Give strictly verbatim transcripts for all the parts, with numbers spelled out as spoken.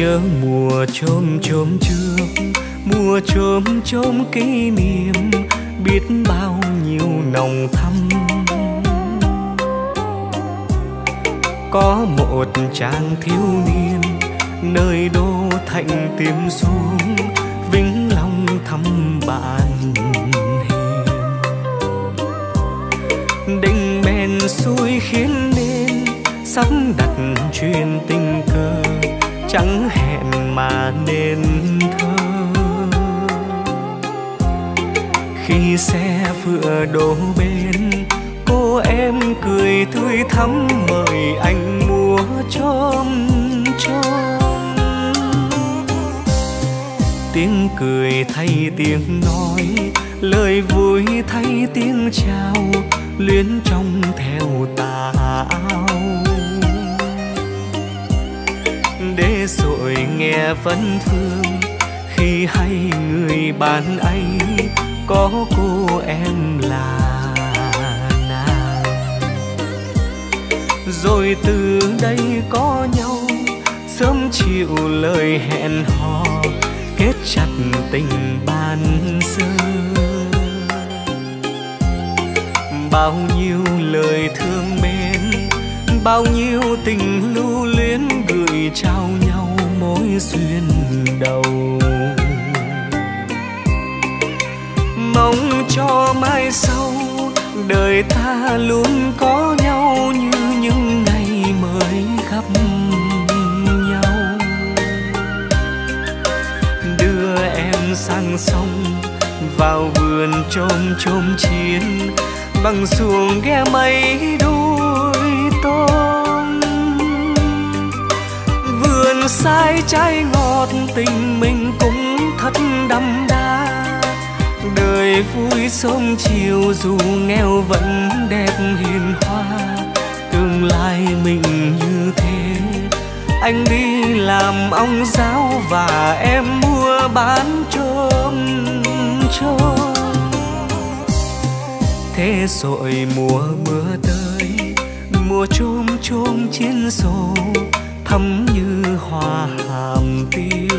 nhớ mùa chôm chôm trước, mùa chôm chôm kỷ niệm biết bao nhiêu nồng thắm. Có một chàng thiếu niên nơi đô thành tìm xuống, vĩnh long thăm bạn hiền. Đinh men xuôi khiến nên sắp đặt chuyện tình cờ, chẳng hẹn mà nên thơ. Khi xe vừa đổ bên, cô em cười tươi thắm mời anh múa chôm chôm. Tiếng cười thay tiếng nói, lời vui thay tiếng chào, luyến trong theo tà áo. Để rồi nghe vấn phương khi hay người bạn ấy có cô em là nàng. Rồi từ đây có nhau, sớm chiều lời hẹn hò, kết chặt tình ban sơ. Bao nhiêu lời thương mến, bao nhiêu tình lưu luyến gửi trao nhau mối duyên đầu. Mong cho mai sau đời ta luôn có nhau như những ngày mới gặp nhau. Đưa em sang sông vào vườn chôm chôm chiến, bằng xuồng ghe mây đuôi tôm. Vườn sai trái ngọt tình mình cũng thật đậm đà. Đời vui sớm chiều dù nghèo vẫn đẹp hiền hoa. Tương lai mình như thế, anh đi làm ông giáo và em mua bán chôm chôm. Thế rồi mùa mưa tới, mùa chôm chôm chiến sổ thắm như hoa hàm tiêu.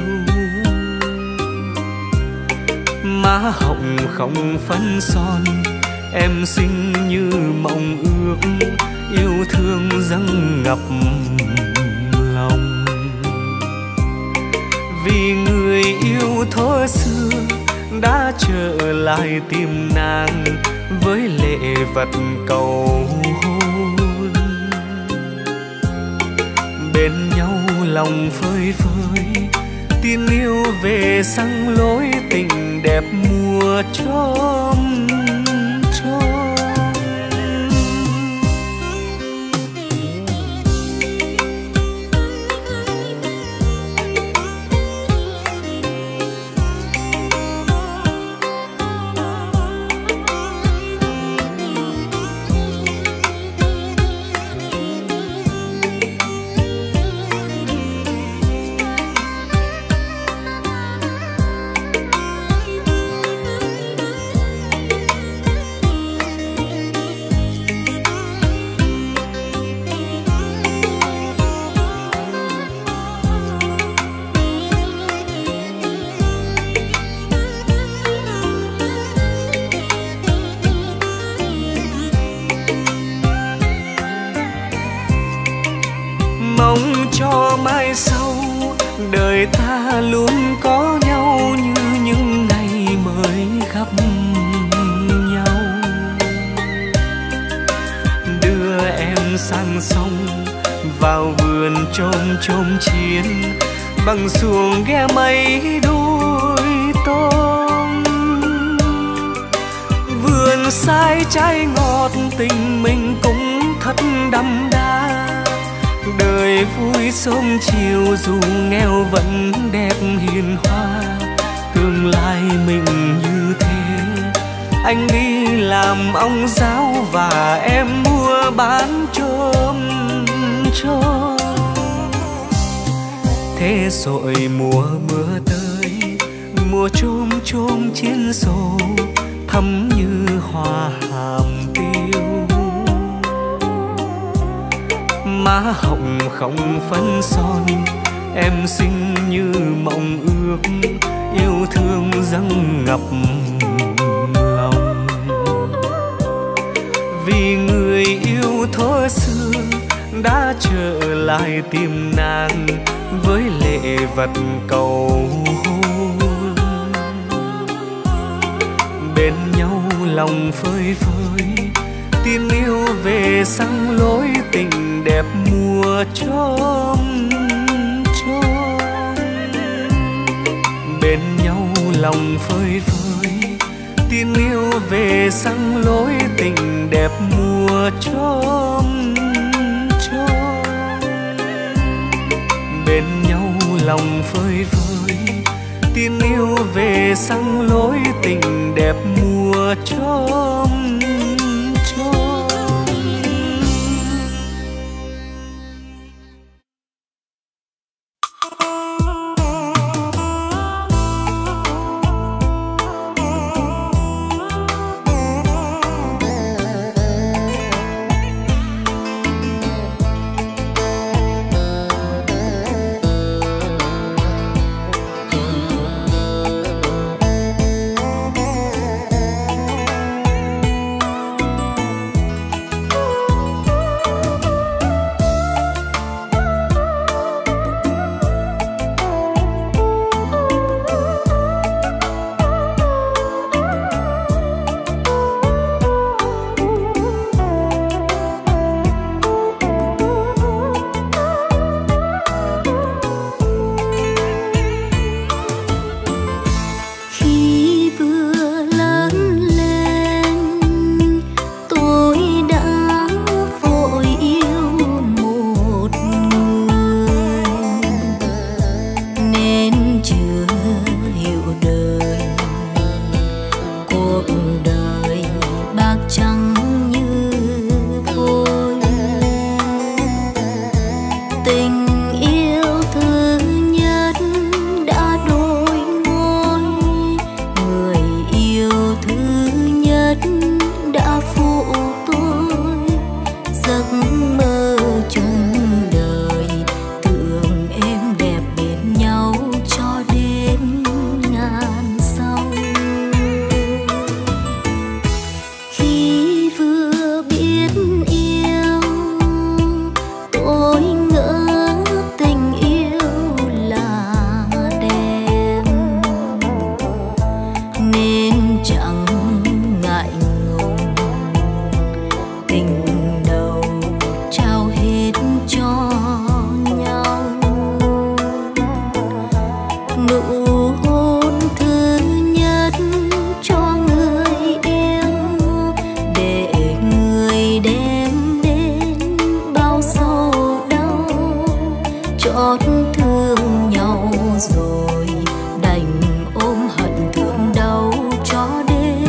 Má hồng không phấn son, em xinh như mộng ước, yêu thương dâng ngập lòng. Vì người yêu thuở xưa đã trở lại tìm nàng với lệ vật cầu hôn. Bên nhau lòng phơi phới, tin yêu về sang lối tình đẹp mùa chôm chôm. Cho mai sau đời ta luôn có nhau như những ngày mới gặp nhau. Đưa em sang sông vào vườn chôm chôm chiến, bằng xuồng ghe mây đuôi tôm. Vườn sai trái ngọt tình mình cũng thật đậm đà. Đời vui sớm chiều dù nghèo vẫn đẹp hiền hoa. Tương lai mình như thế, anh đi làm ông giáo và em mua bán chôm chôm. Thế rồi mùa mưa tới, mùa chôm chôm chiến sổ thắm như hoa hàm tiêu. Má hồng không phấn son, em xinh như mộng ước, yêu thương dâng ngập lòng. Vì người yêu thuở xưa đã trở lại tìm nàng với lệ vật cầu hôn. Bên nhau lòng phơi phới, tin yêu về sang lối tình đẹp mùa chớm chớm. Bên nhau lòng phơi phới, tin yêu về sang lối tình đẹp mùa chớm chớm. Bên nhau lòng phơi phới, tin yêu về sang lối tình đẹp mùa chớm chớm. rồi đành ôm hận thương đau cho đến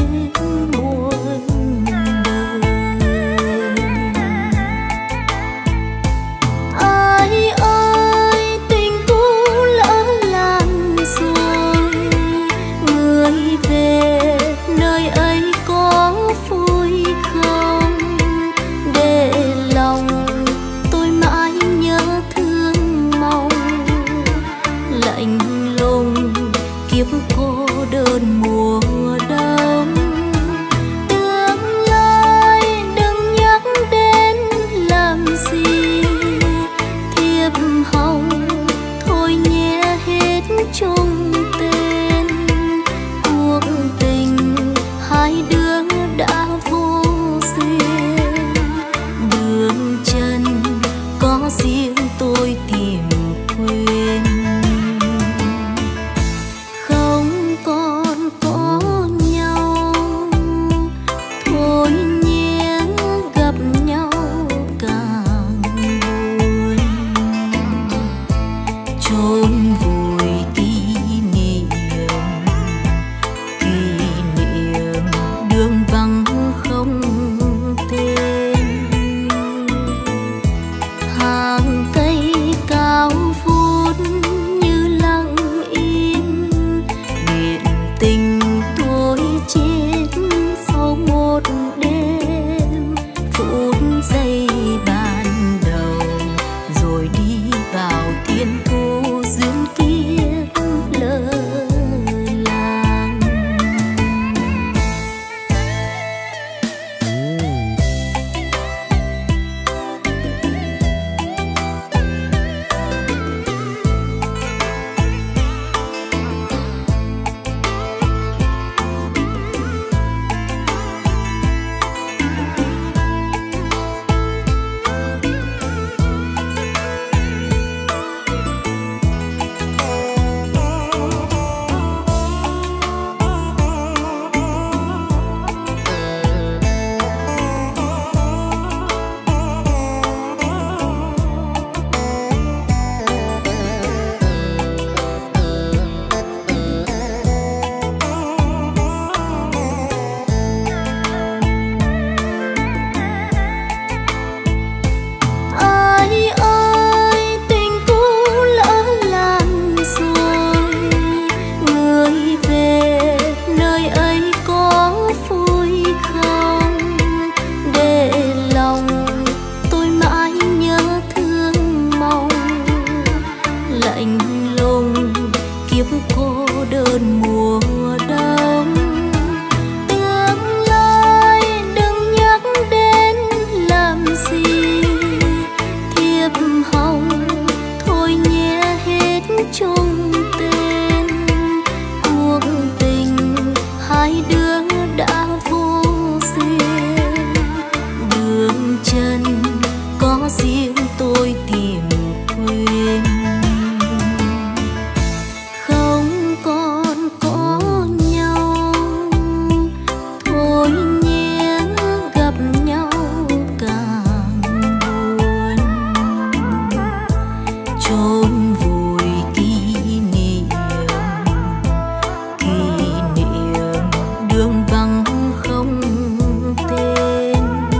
đường vắng không tên.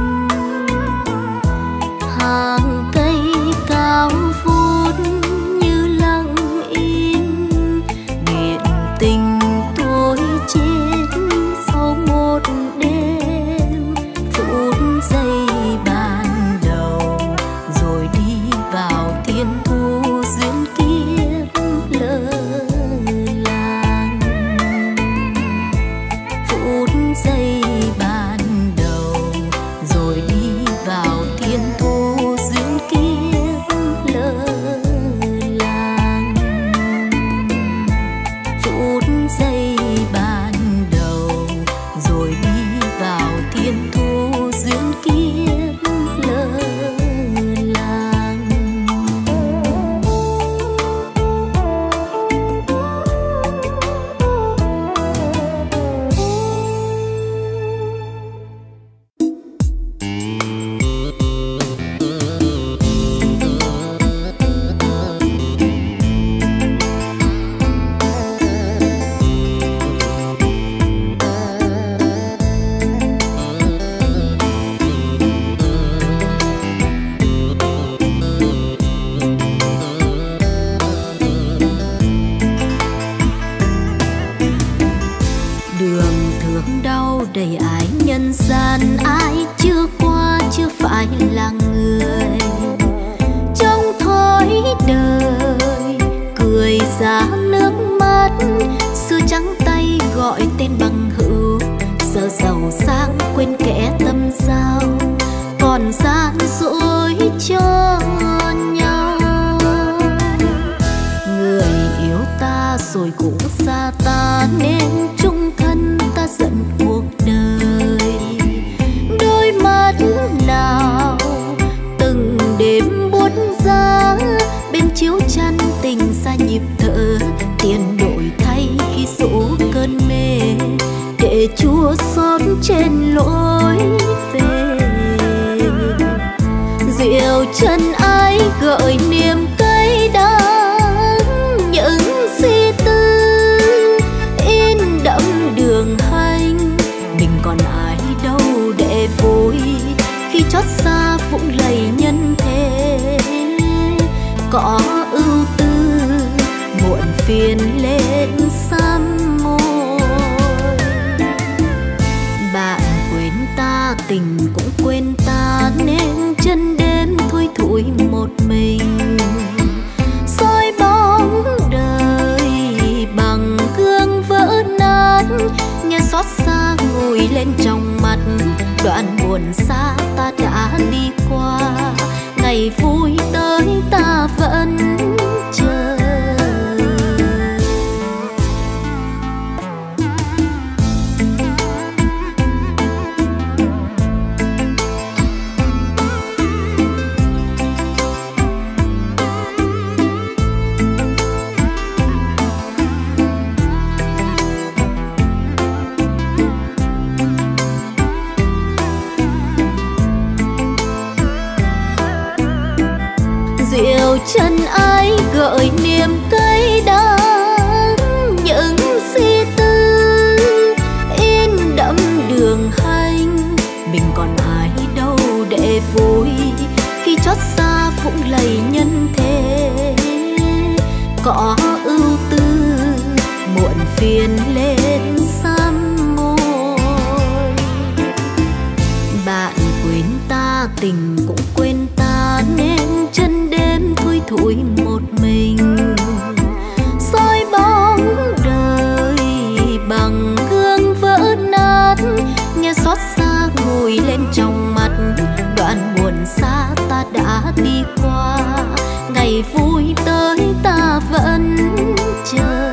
Hàng cây cao vút như lặng im, nghiện tình tôi chết sau một đêm. Phút giây ban đầu rồi đi vào thiên thu duyên kiếp lỡ làng. Phút giây ban đầu rồi đi vào thiên thu duyên kiếp lỡ làng. Phút giây ban đầu rồi đi vào thiên thu duyên kiếp lỡ làng. Đường thương đau đầy ái nhân gian, ai chưa qua chưa phải là người. Trong thói đời cười giá nước mắt, xưa trắng tay gọi tên bằng hữu. Giờ giàu sang quên kẻ tâm giao, còn gian dối cho nhau. Người yêu ta rồi cũng xa ta, nên chung thân ta giận cuộc đời. Đôi mắt nào từng đêm buốt giá, bên chiếu chăn tình xa nhịp thở. Tiền đổi thay khi số cơn mê, để Chúa xót trên lối về. Diệu chân ai gợi niềm cay đắng, những suy tư in đậm đường hành. Mình còn ai đâu để vui, khi chót xa vũng lầy nhân thế. Có ưu tư muộn phiền lên sám môi. Bạn quên ta tình cũng quên ta, nên chân đêm thui thủi một mình. Soi bóng đời bằng gương vỡ nát, nghe xót xa ngồi lên trong mắt. Đoạn buồn xa ta đã đi qua, ngày vui tới ta vẫn chờ. Diệu chân ai gợi niềm cay đắng, những suy tư in đậm đường hành. Mình còn ai đâu để vui, khi chót xa vũng lầy nhân thế. Có ưu tư muộn phiền lên sám môi. Bạn quên ta tình cũng quên ta, nên chân đêm thui thủi một mình. Soi bóng đời bằng gương vỡ nát, nghe xót xa ngồi lên trong mắt. Đoạn buồn xa ta đã đi qua, ngày vui tới ta vẫn chờ.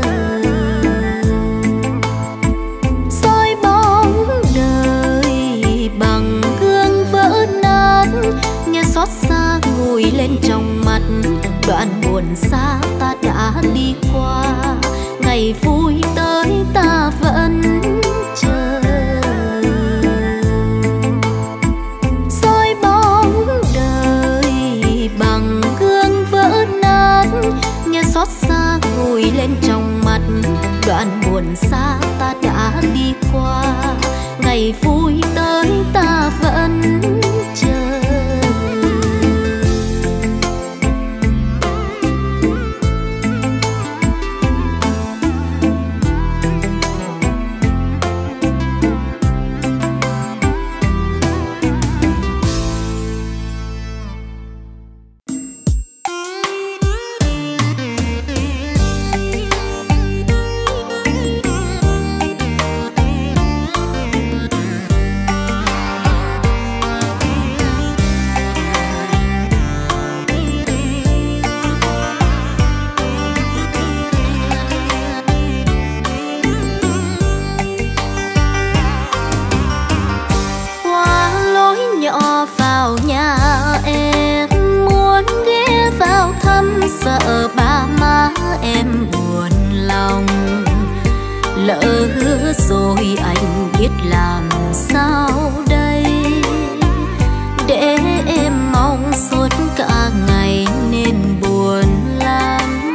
Soi bóng đời bằng gương vỡ nát, nghe xót xa ngồi lên trong mắt. Đoạn buồn xa ta đã đi qua, ngày vui tới ta vẫn chờ. Soi bóng đời bằng gương vỡ nát, nghe xót xa ngồi lên trong mắt. Đoạn buồn xa ta đã đi qua, ngày vui tới ta vẫn chờ. Sợ ba má em buồn lòng, lỡ hứa rồi anh biết làm sao đây. Để em mong suốt cả ngày nên buồn lắm.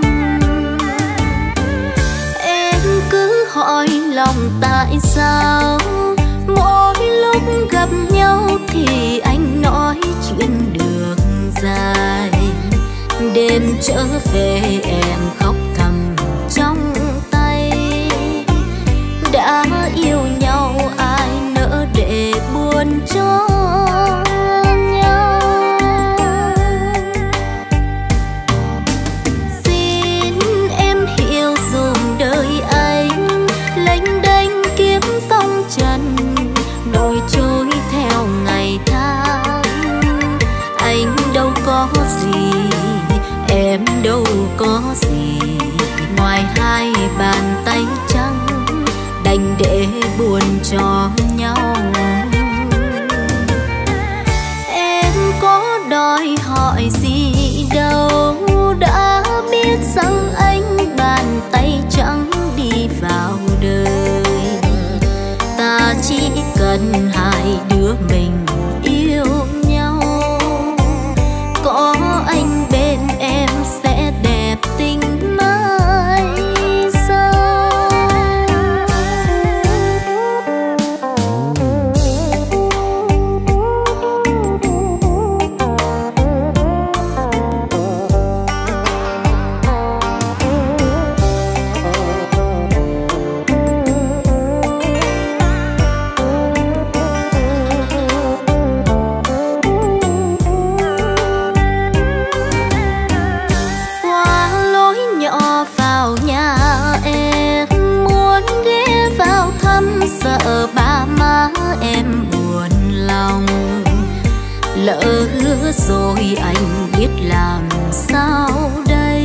Em cứ hỏi lòng tại sao mỗi lúc gặp nhau thì anh nói chuyện đường dài. Đêm trở về em khóc thầm trong tay. Đã yêu nhau ai nỡ để buồn cho nhau. Xin em hiểu dùm đời anh lênh đênh kiếm phong trần, nổi trôi theo ngày tháng. Anh đâu có gì, em đâu có gì, ngoài hai bàn tay trắng đành để buồn cho nhau. Em có đòi hỏi gì đâu, đã biết rằng anh bàn tay trắng đi vào đời. Ta chỉ cần hai đứa mình yêu nhau, có anh bên em sẽ đẹp tình mãi sau. Sợ ba má em buồn lòng, lỡ hứa rồi anh biết làm sao đây.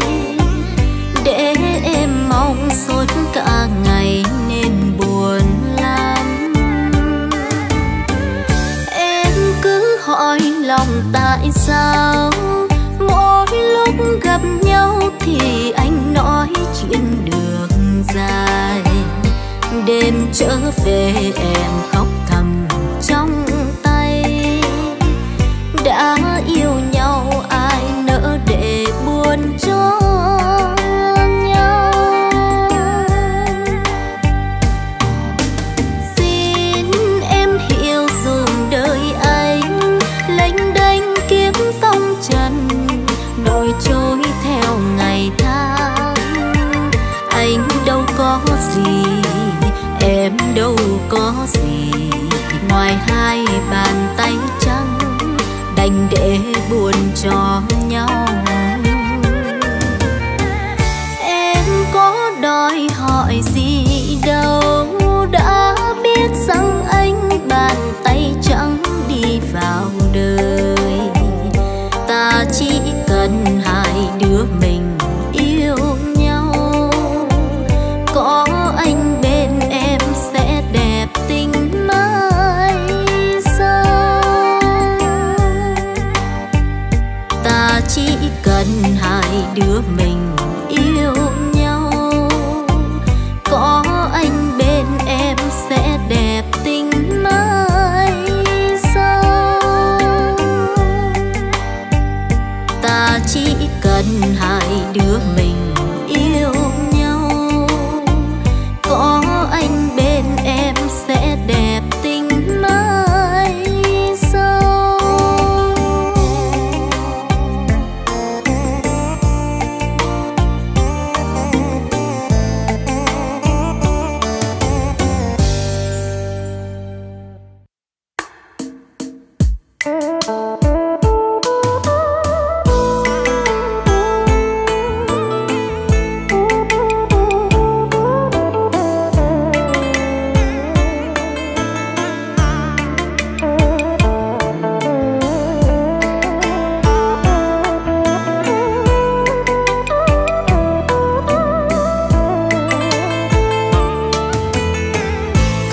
Để em mong suốt cả ngày nên buồn lắm. Em cứ hỏi lòng tại sao mỗi lúc gặp nhau thì anh nói chuyện đường dài. Đêm trở về em khóc thầm trong tay. Đã yêu nhau ai nỡ để buồn cho nhau. Xin em hiểu dùm đời anh lênh đênh kiếm phong trần, nổi trôi theo ngày tháng. Anh đâu có gì, em đâu có gì, ngoài hai bàn tay trắng đành để buồn cho nhau. Em có đòi hỏi gì đâu, đã biết rằng anh bàn tay trắng đi vào đời. Ta chỉ cần hai đứa mình yêu nhau, có anh bên em sẽ đẹp tình mãi sau. Ta chỉ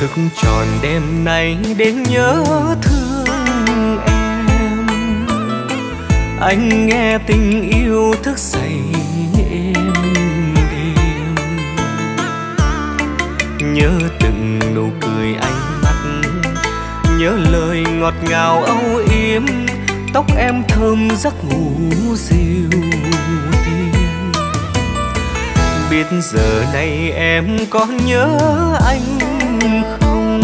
Thức tròn đêm nay đến nhớ thương em. Anh nghe tình yêu thức dậy êm đêm. Nhớ từng nụ cười ánh mắt, nhớ lời ngọt ngào âu yếm. Tóc em thơm giấc ngủ dịu hiền. Biết giờ này em có nhớ anh không?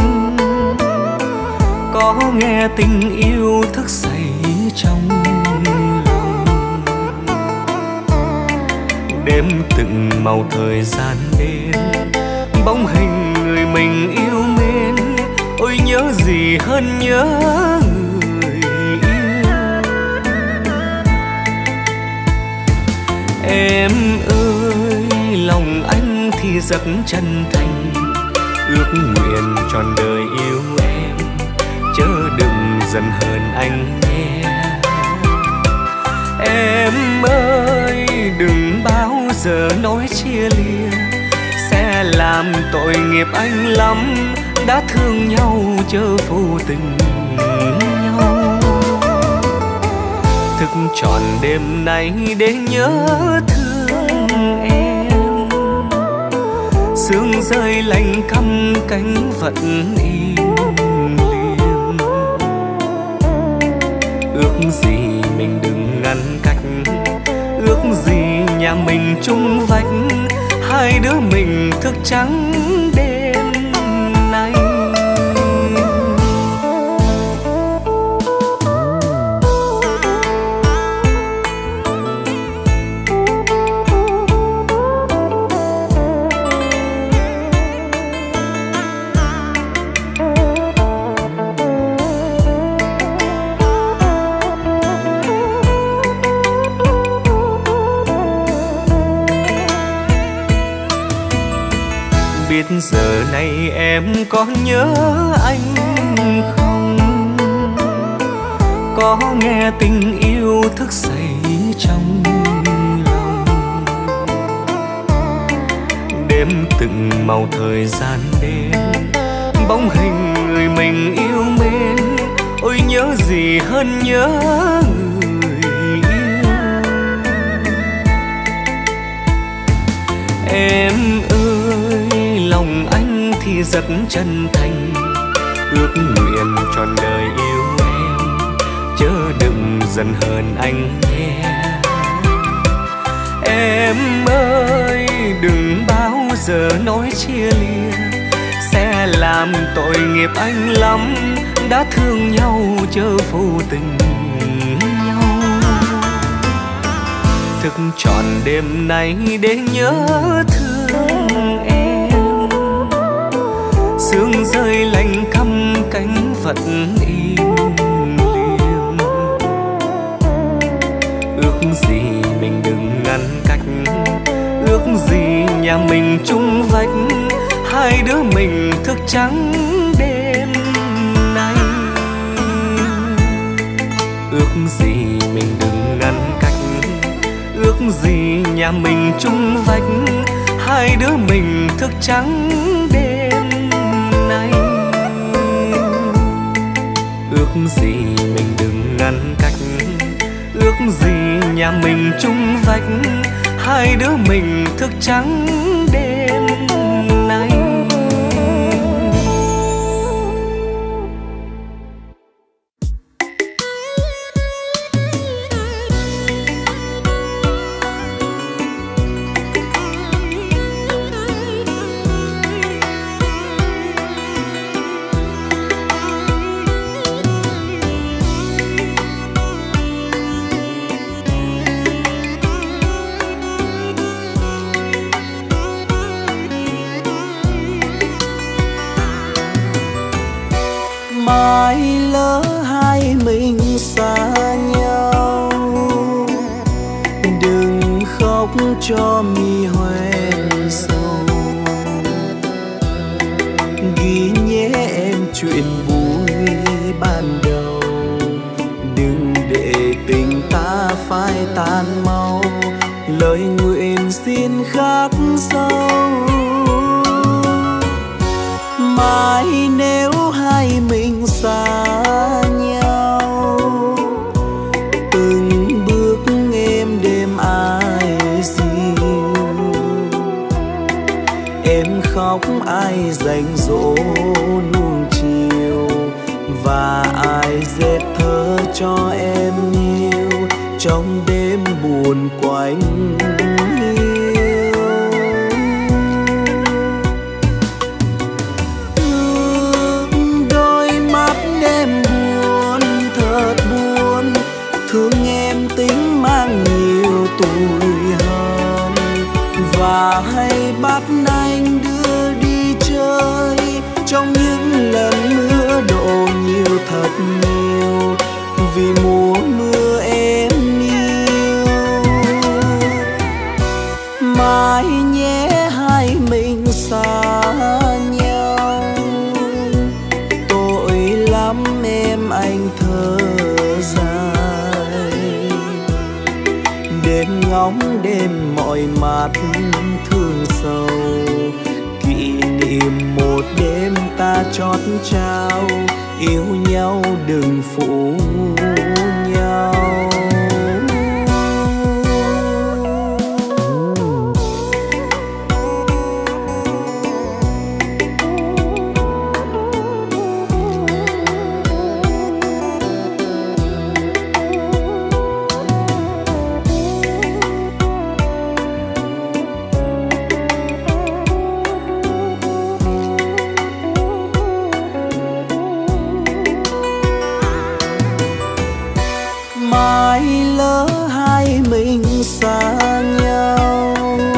Có nghe tình yêu thức dậy trong lòng. Đêm từng màu thời gian đến, bóng hình người mình yêu mến. Ôi nhớ gì hơn nhớ người yêu. Em ơi lòng anh thì rất chân thành, ước nguyện trọn đời yêu em, chớ đừng giận hờn anh nhé. Em ơi đừng bao giờ nói chia lìa, sẽ làm tội nghiệp anh lắm. Đã thương nhau chớ vô tình nhau. Thức trọn đêm nay để nhớ thương em. Sương rơi lạnh căm cánh vẫn im liềm. Ước gì mình đừng ngăn cách, ước gì nhà mình chung vách. Hai đứa mình thức trắng đêm nay. Biết giờ này em có nhớ anh không? Có nghe tình yêu thức dậy trong lòng. Đêm từng màu thời gian đến, bóng hình người mình yêu mến. Ôi nhớ gì hơn nhớ người yêu. Em ơi lòng anh thì rất chân thành, ước nguyện trọn đời yêu em, chớ đừng giận hờn anh nhé. Em ơi đừng bao giờ nói chia lìa, sẽ làm tội nghiệp anh lắm. Đã thương nhau chớ vô tình nhau. Thức trọn đêm nay để nhớ thương em. Sương rơi lạnh căm cánh vẫn im liềm. Ước gì mình đừng ngăn cách, ước gì nhà mình chung vách. Hai đứa mình thức trắng đêm nay. Ước gì mình đừng ngăn cách, ước gì nhà mình chung vách. Hai đứa mình thức trắng đêm nay. Ước gì mình đừng ngăn cách, ước gì nhà mình chung vách. Hai đứa mình thức trắng đêm nay. Mai lỡ hai mình xa nhau, đừng khóc cho mi hoen sầu. Ghi nhé em chuyện vui ban đầu, đừng để tình ta phai tan mau. Lời nguyện xin khắc sâu. Mai nếu hai mình xa nhau, từng bước êm đêm ai dìu, em khóc ai dành dỗ nuông chiều, và ai dệt thơ cho em yêu trong đêm buồn quạnh hiu. Thương đôi mắt em buồn thật buồn, thương em tính mang nhiều tuổi hơn, và hay bắt anh đưa đi chơi trong những lần mưa đổ nhiều thật nhiều, vì mùa mưa em yêu. Mai nhé hai mình xa nhau, tội lắm em anh thở dài, đêm ngóng đêm mỏi mắt thương sầu, kỷ niệm một đêm ta chót trao, yêu nhau đừng phụ nhau. Mai lỡ hai mình xa nhau,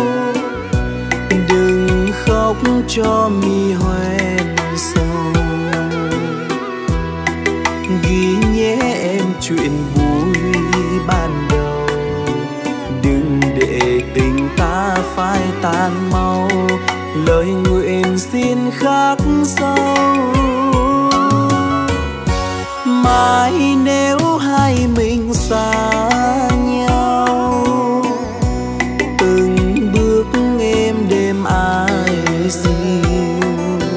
đừng khóc cho mi hoen sầu, ghi nhé em chuyện vui ban đầu, đừng để tình ta phai tan mau, lời nguyện xin khắc sâu. Mai nếu hai mình xa nhau, từng bước êm đêm ai dìu,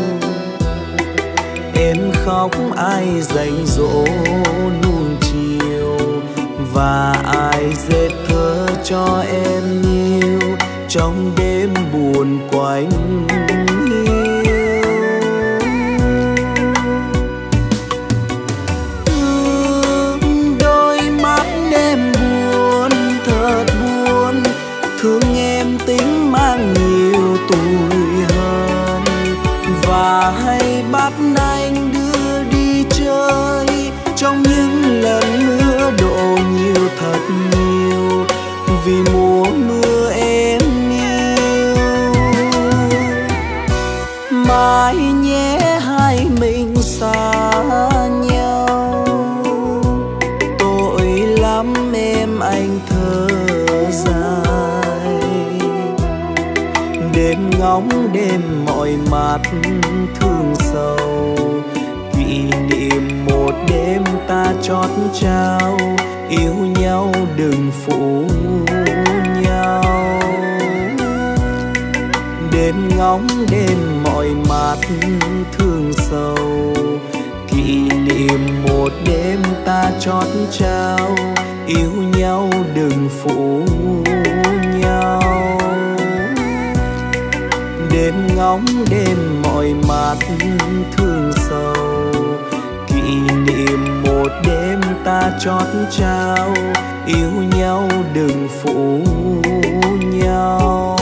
em khóc ai dành dỗ nuông chiều, và ai dệt thơ cho em yêu trong đêm buồn quạnh hiu. Thương em tính mang nhiều tuổi hơn, và hay bắt anh đưa đi chơi trong những lần mưa đổ nhiều thật nhiều, vì mùa mưa em yêu. Mai nhé hai mình xa nhau, tội lắm em anh thở dài, đêm ngóng đêm mỏi mắt thương sầu, kỷ niệm một đêm ta chót trao, yêu nhau đừng phụ nhau. Đêm ngóng đêm mỏi mắt thương sầu, kỷ niệm một đêm ta chót trao, yêu nhau đừng phụ nhau. Đêm ngóng đêm mỏi mắt thương sầu, kỷ niệm một đêm ta chót trao, yêu nhau đừng phụ nhau.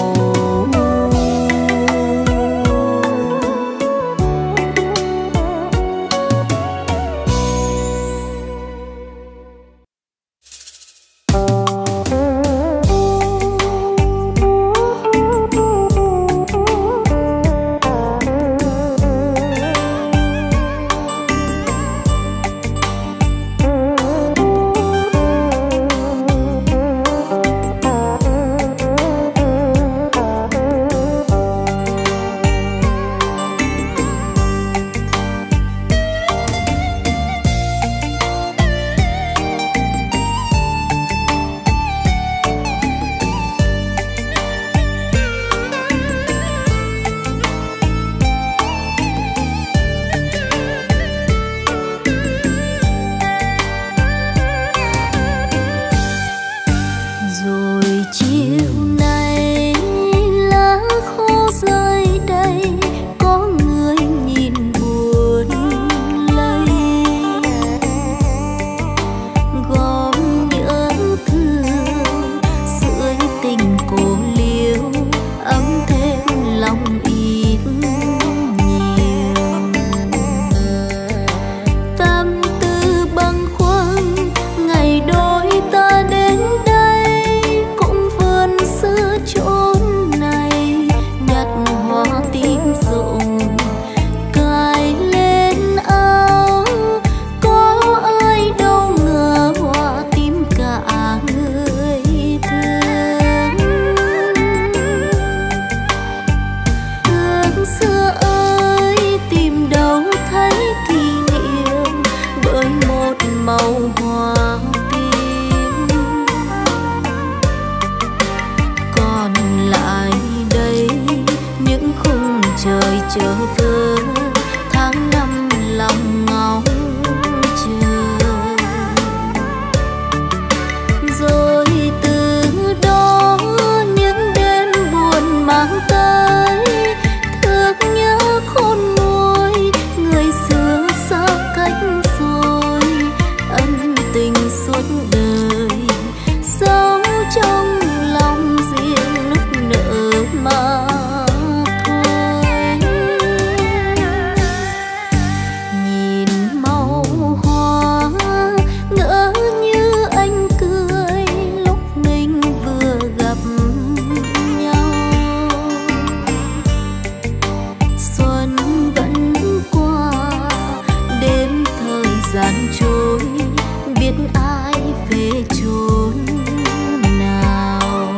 gian trôi, biết ai về chốn nào.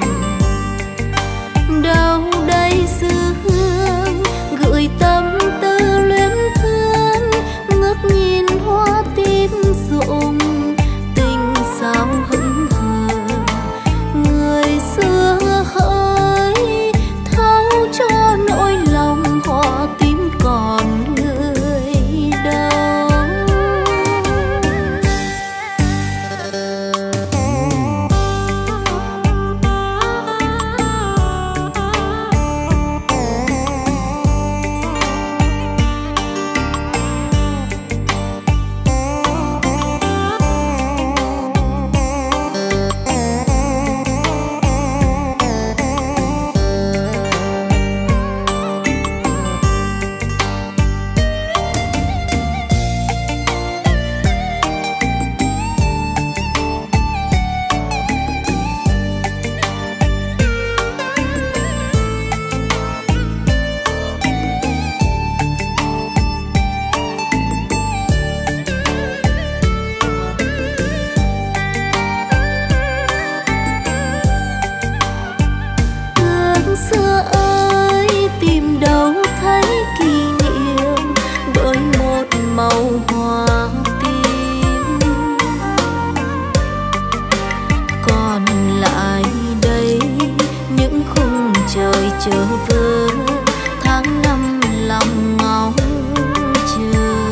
Đâu đây xứ hương gửi tâm tư luyến thương, ngước nhìn hoa tím rụng tình sao hững hờ. Người xưa hỡi thấu cho nỗi lòng hoa tím còn người đâu. Xưa ơi tìm đâu thấy kỷ niệm bởi một màu hoa tím, còn lại đây những khung trời chờ vơ tháng năm lòng ngóng chờ.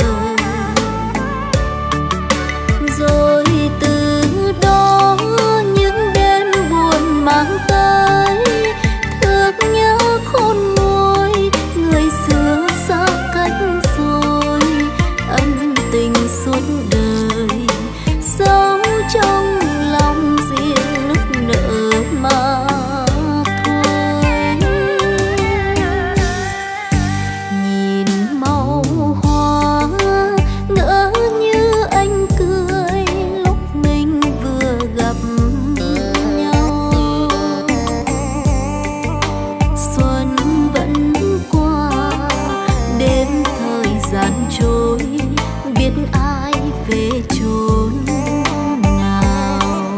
Rồi từ đó những đêm buồn mang tới nhớ khôn nguôi, người xưa xa cách rồi, ân tình suốt đời sống trong lòng riêng nức nở mà thôi. Nhìn màu hoa ngỡ như anh cười lúc mình vừa gặp nhau. Xuân vẫn qua, đêm thời gian trôi, biết ai về chốn nào.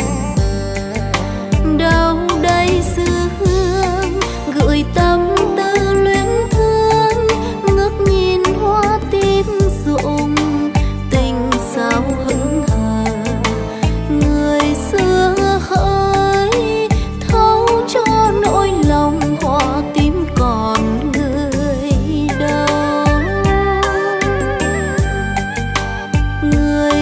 Đâu đây xứ hương gửi tâm tư luyến thương, ngước nhìn hoa tím rụng tình sao hững hờ. Người xưa hỡi thấu cho nỗi lòng hoa tím còn người đâu. Người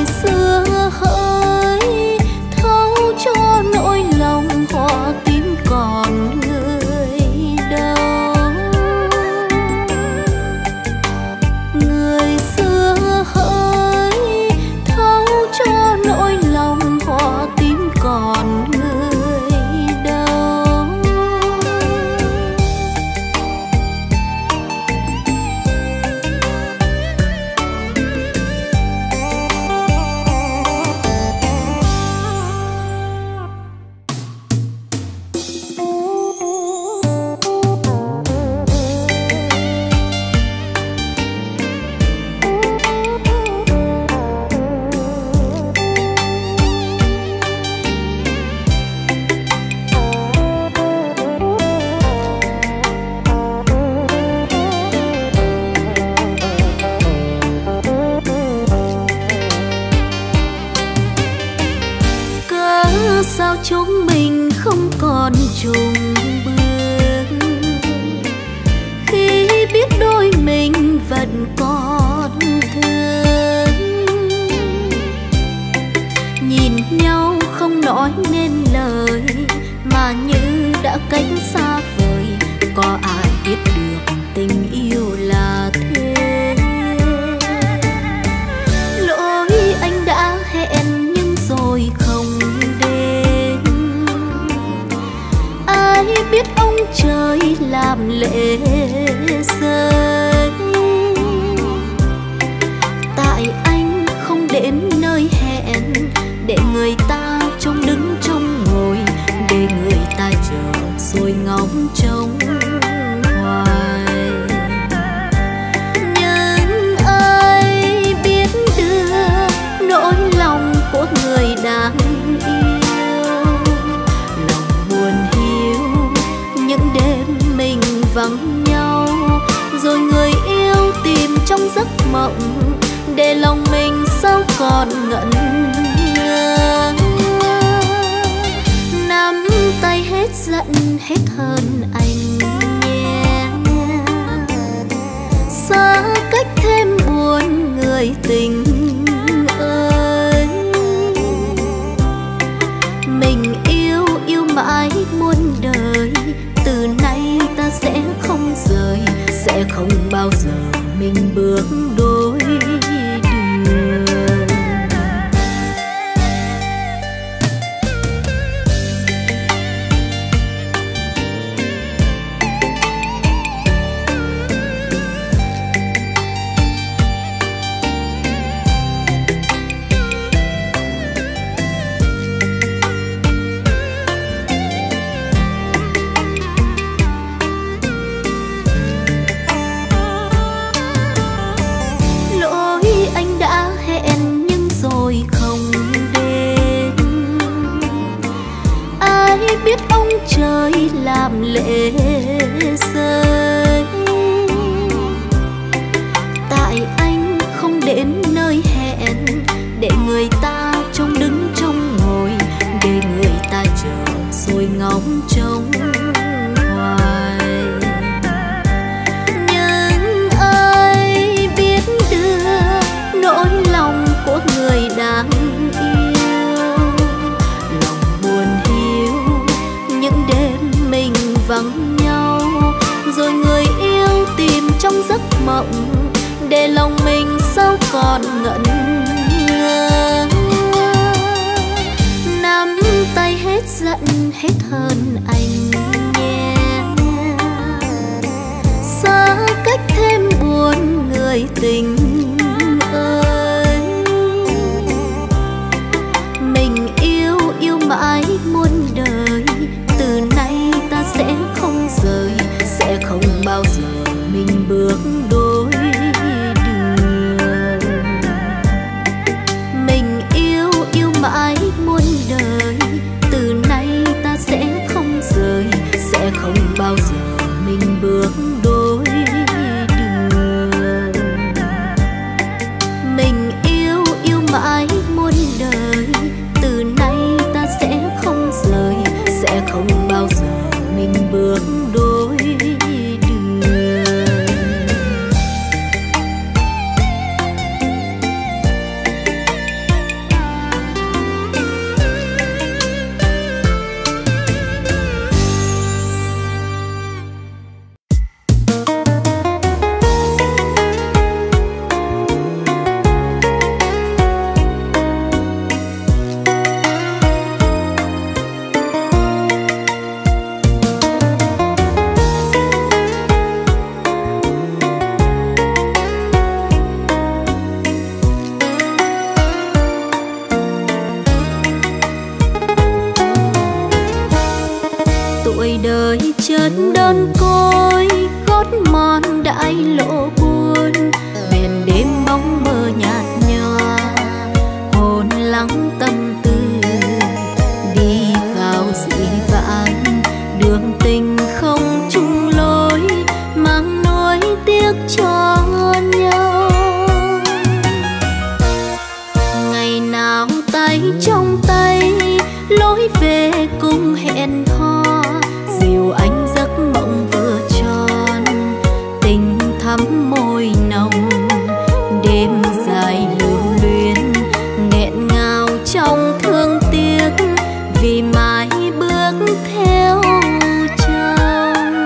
để lòng mình sao còn ngẩn ngơ. Nắm tay hết giận hết hơn anh nhé, xa cách thêm buồn người tình ơi. Mình yêu yêu mãi muôn đời, từ nay ta sẽ không rời, sẽ không bao giờ mình bước đôi đường. Trời làm lệ rơi, tại anh không đến nơi hẹn, để người ta trông đứng trông ngồi, để người ta chờ rồi ngóng trông hoài. Nhưng ai biết được nỗi lòng của người đang vắng nhau, rồi người yêu tìm trong giấc mộng, để lòng mình sao còn ngẩn ngơ. Nắm tay hết giận hết hơn anh nhé, xa cách thêm buồn người tình ơi. Mình yêu yêu mãi muôn đời, từ nay ta sẽ không rời, sẽ không bao giờ mình bước đôi đường. Mình yêu yêu mãi muôn đời, từ nay ta sẽ không rời, sẽ không bao giờ mình bước đôi đường. Mình yêu yêu mãi muôn đời, từ nay ta sẽ không rời, sẽ không bao giờ mình bước đôi đường. Chân đơn côi gót mòn đãi lộ buồn, bền đêm bóng mơ nhạt nhòa, hồn lắng tâm tư đi vào dị vãng. Đường tình không chung lối, mang nỗi tiếc cho nhau. Ngày nào tay trong tay lối về cùng hẹn hò, dìu anh giấc mộng vừa tròn, tình thắm môi nồng. Đêm dài lưu luyến nghẹn ngào trong thương tiếc, vì mãi bước theo chồng.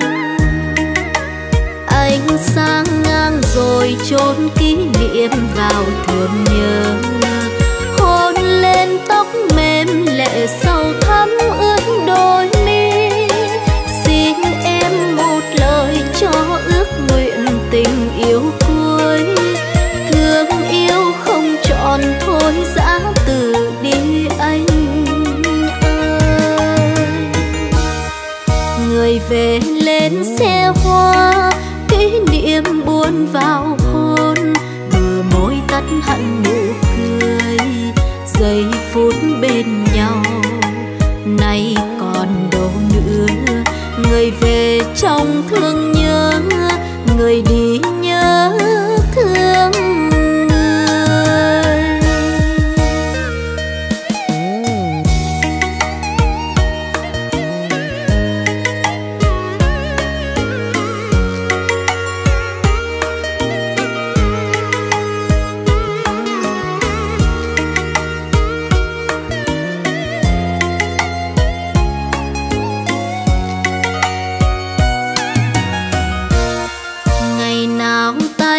Anh sang ngang rồi chôn kỷ niệm vào thương nhớ, hôn lên tóc mềm lệ sâu thắm ướt đôi mi. Xin em một lời cho ước nguyện tình yêu cuối, thương yêu không trọn thôi giã từ đi anh ơi. Người về lên xe hoa, kỷ niệm buồn vào hôn, bờ môi tắt hẳn nụ cười, giây phút bên nhau nay còn đâu nữa. Người về trong thương nhớ, người đi nhớ thương người.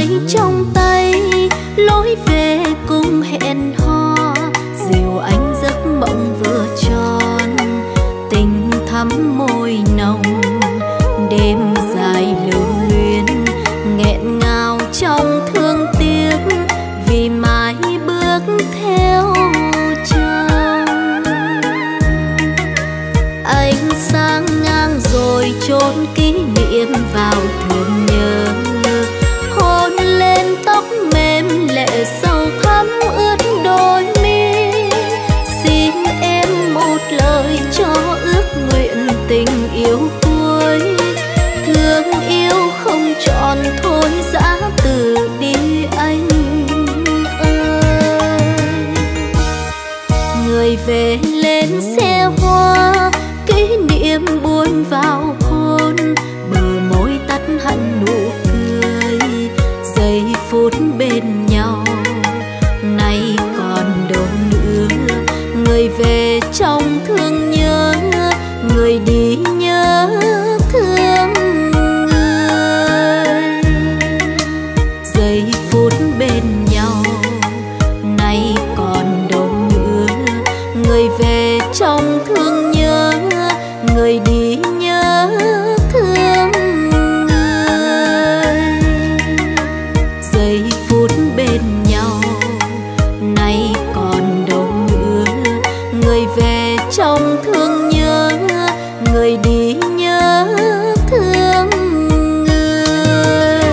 tay trong tay lối về cùng hẹn hò, dìu anh giấc mộng vừa tròn, tình thắm môi nồng, đêm dài lưu luyến nghẹn ngào trong thương tiếc vì mãi bước theo chồng. Ánh sáng ngang rồi chôn kỷ niệm vào thương nhớ, hôn lên tóc mềm lệ sâu thắm ướt đôi mi. Xin em một lời cho ước nguyện tình yêu cuối, thương yêu không trọn thôi giã từ đi anh ơi. Người về lên xe hoa, kỷ niệm buồn vào hôn, bờ môi tắt hẳn nụ cười, giây phút bên nhau nay còn đâu nữa. Người về trong thương nhớ, người đi nhớ thương người. Giây phút bên nhau nay còn đâu nữa. Người về trong thương nhớ, người đi nhớ thương người. Giây phút bên nhau nay còn đâu nữa. Người về trong thương nhớ, người đi nhớ thương người.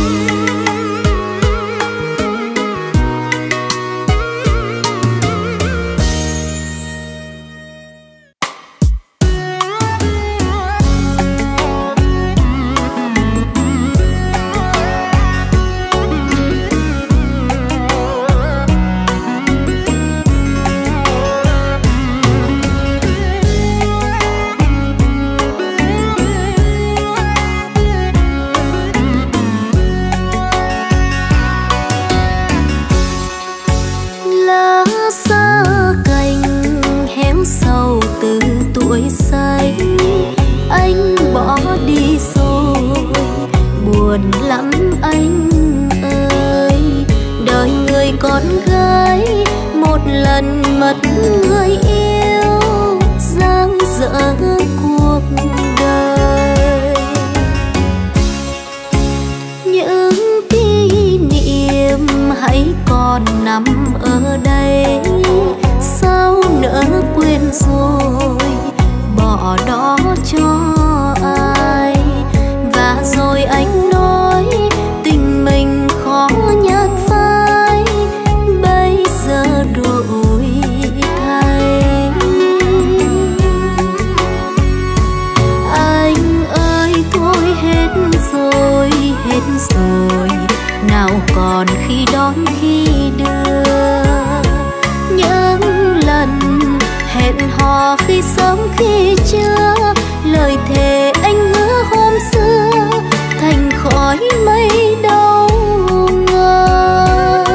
Lá xa cành héo sầu từ tuổi xanh, anh bỏ đi rồi buồn lắm anh ơi. Đời người con gái một lần mất người yêu, giang dở cuộc đời. Những kỷ niệm hãy còn nằm ở đây, sao nỡ quên rồi bỏ đó cho ai. Và rồi anh nói tình mình khó nhạt phai, bây giờ đổi thay. Anh ơi thôi hết rồi, hết rồi, nào còn khi đón khi đưa. Những lần hẹn hò khi sớm khi trưa, lời thề anh hứa hôm xưa thành khói mây đâu ngờ.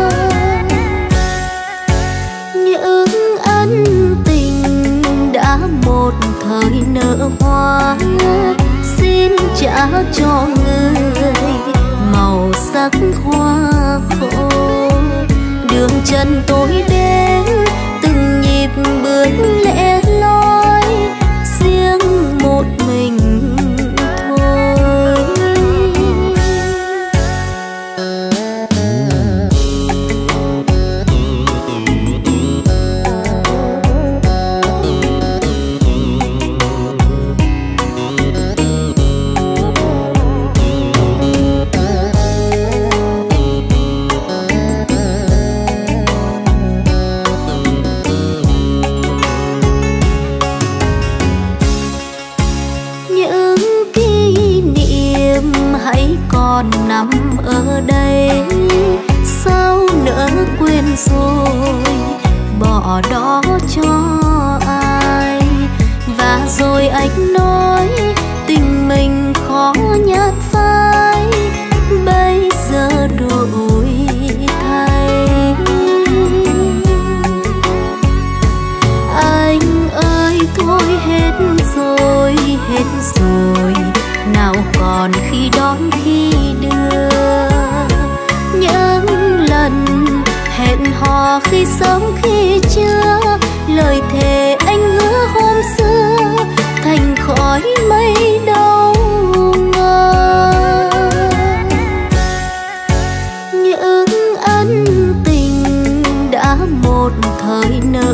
Những ân tình đã một thời nở hoa, xin trả cho người màu sắc hoa khô. Đường chân tôi đến từng nhịp bước lẻ loi, riêng một mình thôi.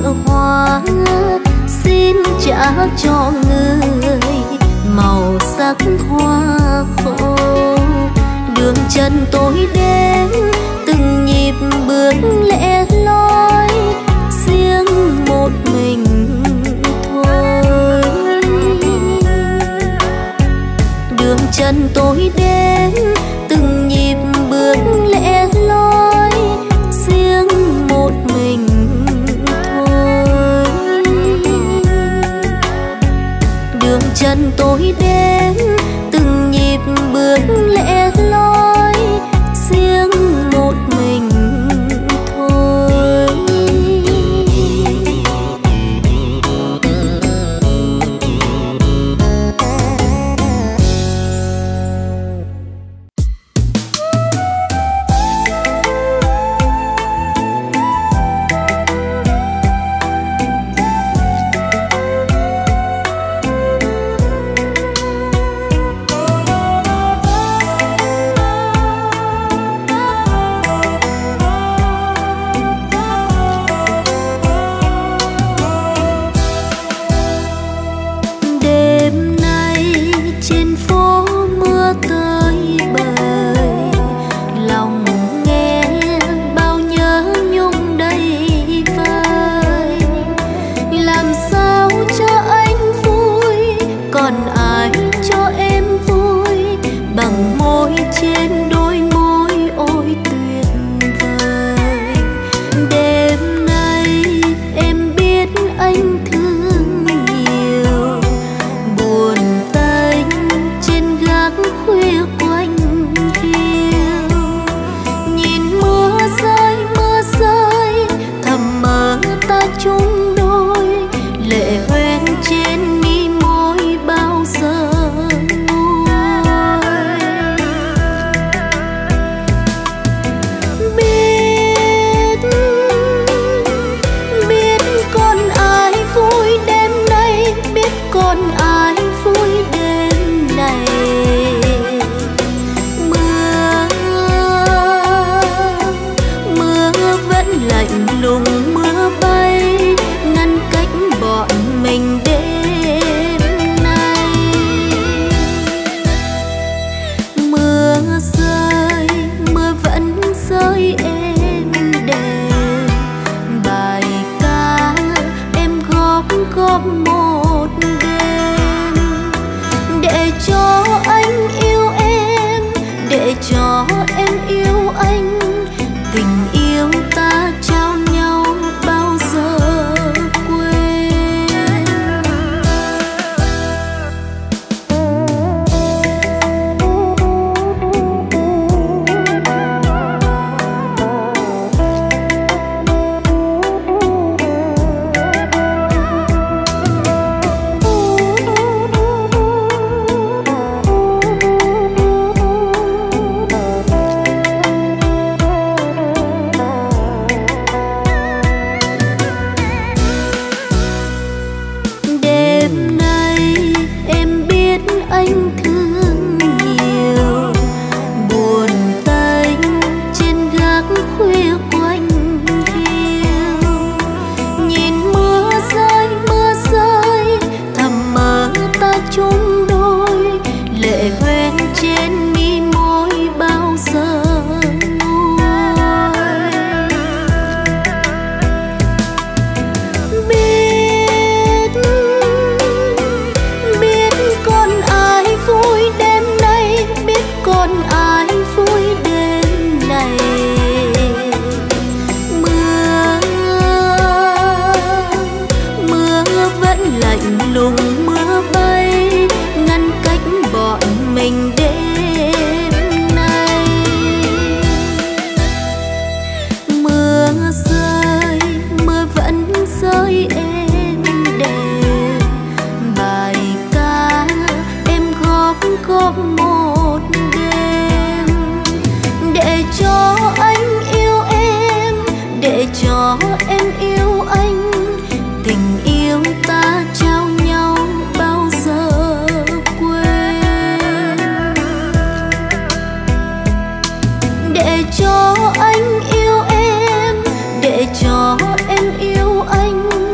hoa xin trả cho người màu sắc hoa khô. Đường chân tôi đến từng nhịp bước lẻ loi riêng một mình thôi. Đường chân tôi đến từng nhịp bước lẻ loi riêng một mình thôi. Đường chân tôi đến từng nhịp bước lẻ loi riêng một mình thôi. cho anh yêu em, để cho em yêu anh.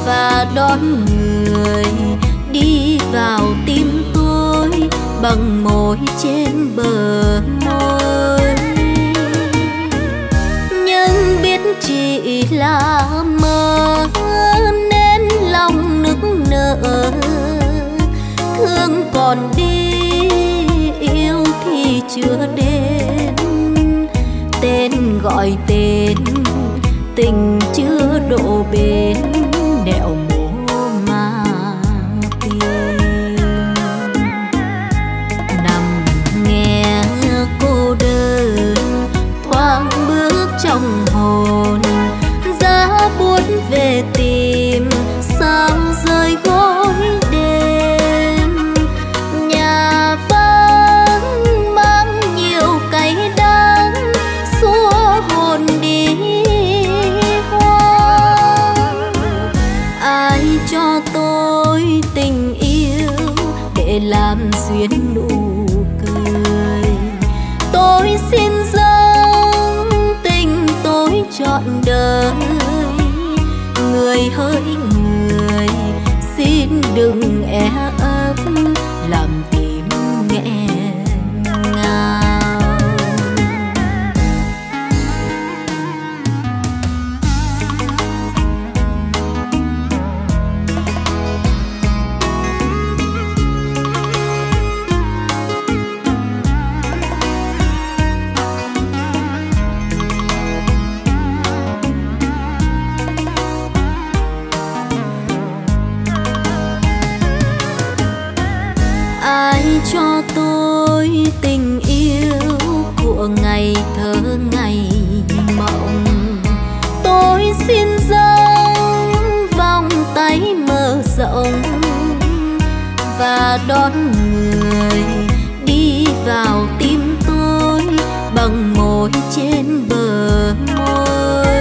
và đón người đi vào tim tôi bằng môi trên bờ môi. Nhưng biết chỉ là mơ nên lòng nức nở, thương còn đi yêu thì chưa đến, tên gọi tên tình chưa độ bến nẻo mố mà tìm. Nằm nghe cô đơn thoáng bước trong hồn, giá buốt về tìm sao rơi gối đêm. Nhà vắng mang nhiều cay đắng xua hồn đi hoang. Ai cho tôi tình yêu để làm duyên nụ cười, tôi xin dâng tình tôi trọn đời. Người hỡi người xin đừng e ấp làm tim nghẹn ngào. Ai cho tôi tình yêu của ngày thơ ngày mộng, tôi xin dâng vòng tay mở rộng và đón người đi vào tim tôi bằng môi trên bờ môi.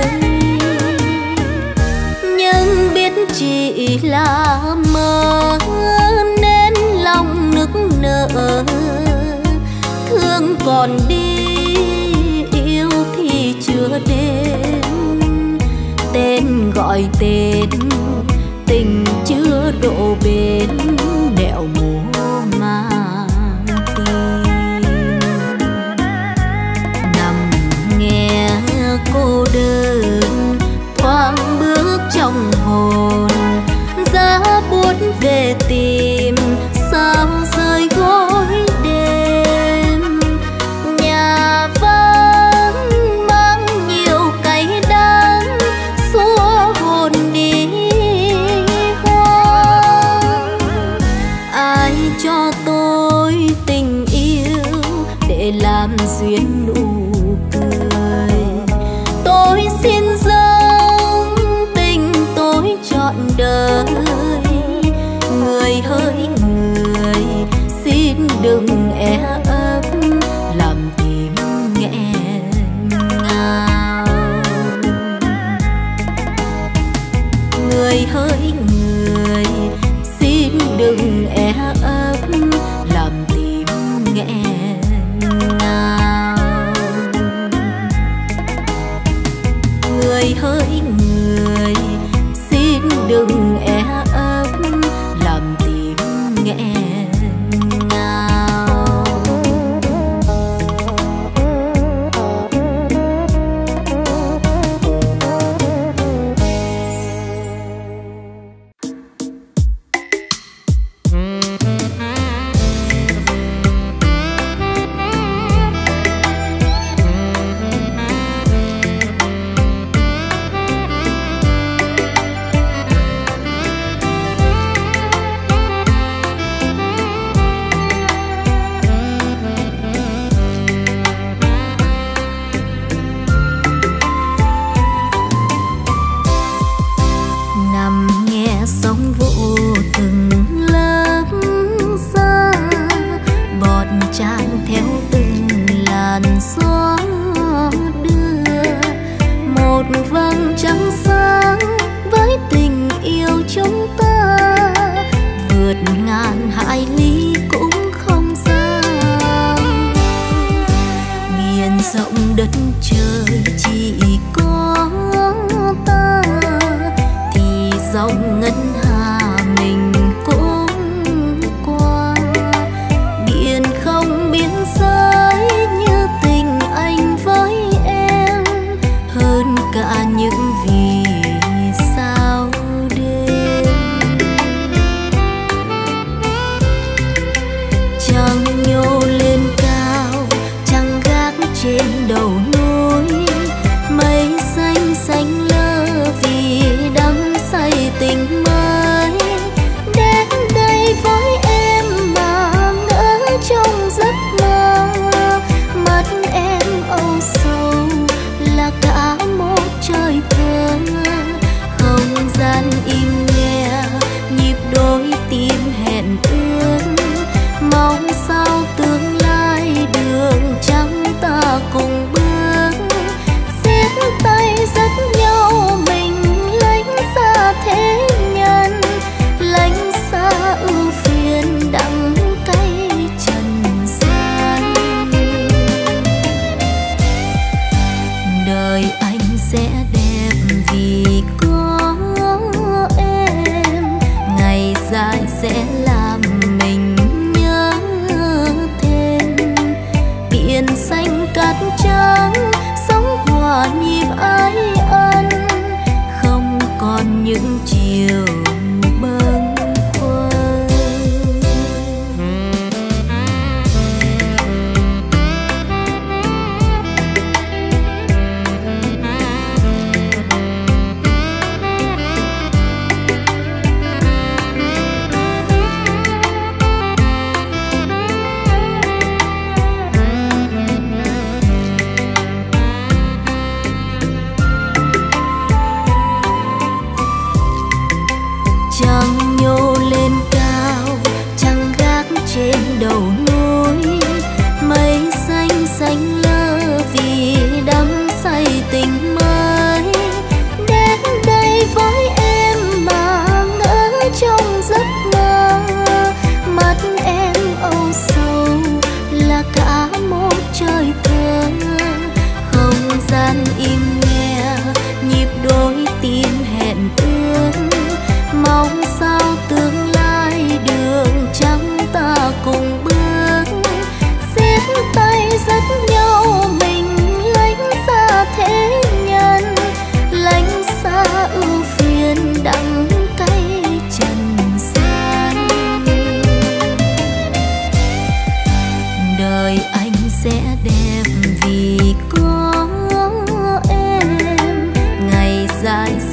Nhưng biết chỉ là mơ nên lòng nức nở, thương còn đi yêu thì chưa đến, tên gọi tên tình chưa độ bến nẻo mố mà tìm. Nằm nghe cô đơn thoáng bước trong hồn, giá buốt về tìm sao rơi gối đêm. Nhà vắng mang nhiều cay đắng xua hồn đi hoang. Ai cho tôi tình yêu để làm duyên nụ cười, tôi xin dâng tình tôi trọn đời. Người hỡi người xin đừng e ấp làm tim nghẹn ngào. Người hỡi người xin đừng e ấp làm tim nghẹn ngào. Người hỡi người xin đừng e ấp làm tim nghẹn ngào. đất trời chỉ có ta thì dòng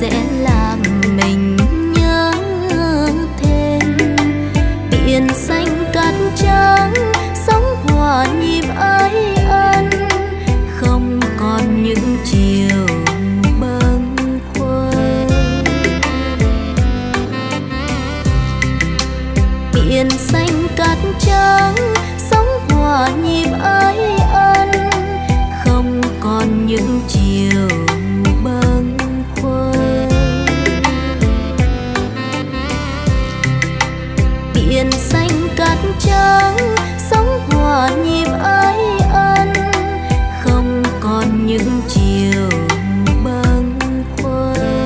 sẽ làm mình nhớ thêm. Biển xanh cát trắng sóng hòa nhịp ái ân, không còn những chiều bâng khuâng. Biển xanh cát trắng sóng hòa nhịp ái ân, không còn những chiều bâng khuâng. Biển xanh cát trắng sóng hòa nhịp ái ân, không còn những chiều bâng khuâng.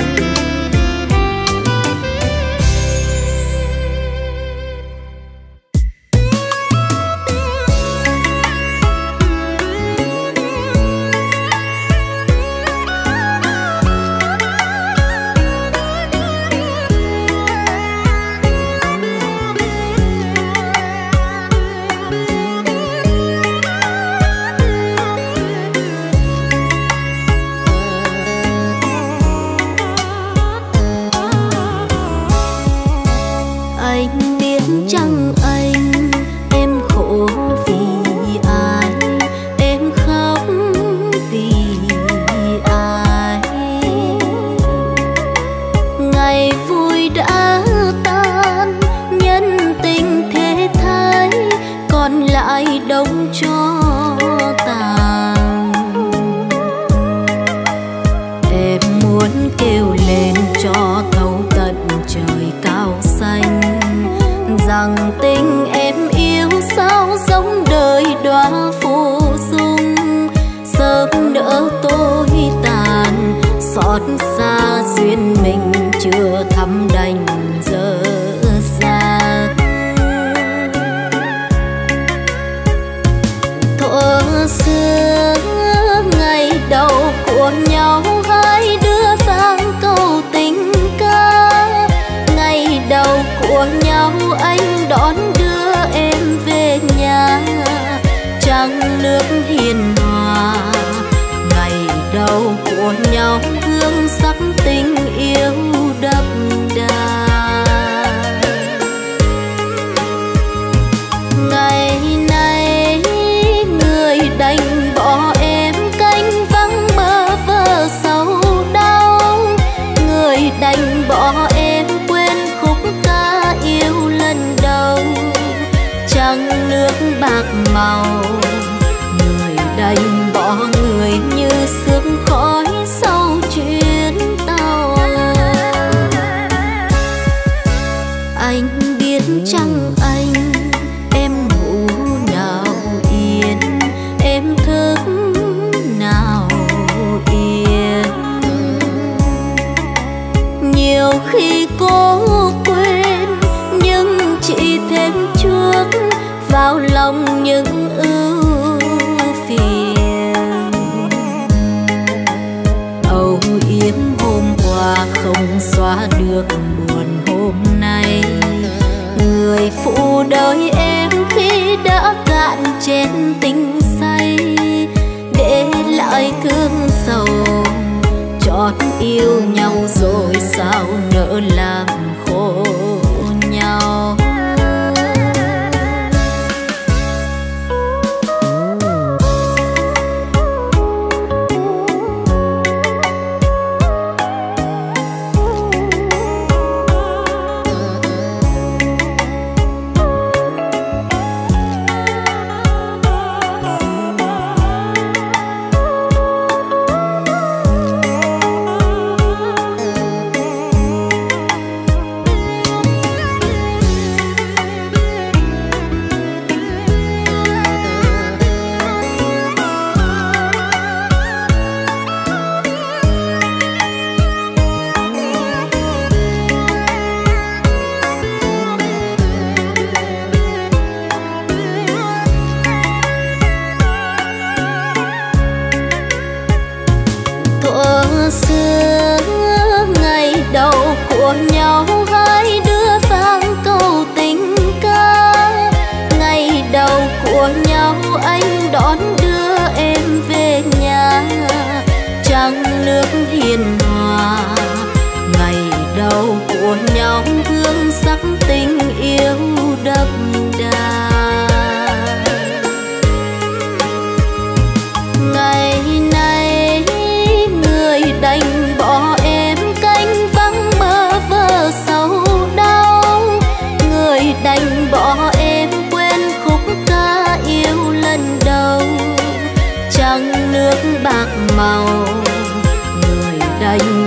Anh biết chăng anh, em khổ vì ai, em khóc vì ai. Ngày vui đã tan, nhân tình thế thái, còn lại đống cho tàn. Em muốn kêu lên cho thấu tận trời cao xanh, rằng tình em yêu sao giống đời đóa phù dung, sớm nỡ tôi tàn, xót xa duyên mình chưa thắm đành dở dang. Thuở xưa ngày đầu của nhau, hai đứa vang câu tình ca. Ngày đầu của nhau anh đón đưa em về nhà, trăng nước hiền hòa. Ngày đầu của nhau hương sắc tình yêu đậm đà. Ngày nay người đành bỏ em canh vắng bơ vơ sầu đau, người đành bỏ em quên khúc ca yêu lần đầu. Trăng nước bạc màu, người đành bỏ người như sương khói sau chuyến tàu. Anh biết chăng anh, em ngủ nào yên, em thức nào yên. Nhiều khi cố quên nhưng chỉ thêm chuốc vào lòng những ưu phiền. Âu yếm hôm qua không xóa được buồn hôm nay, người phụ đời em khi đã cạn chén tình say, để lại thương sầu chót yêu nhau rồi sao nỡ làm khổ nhau.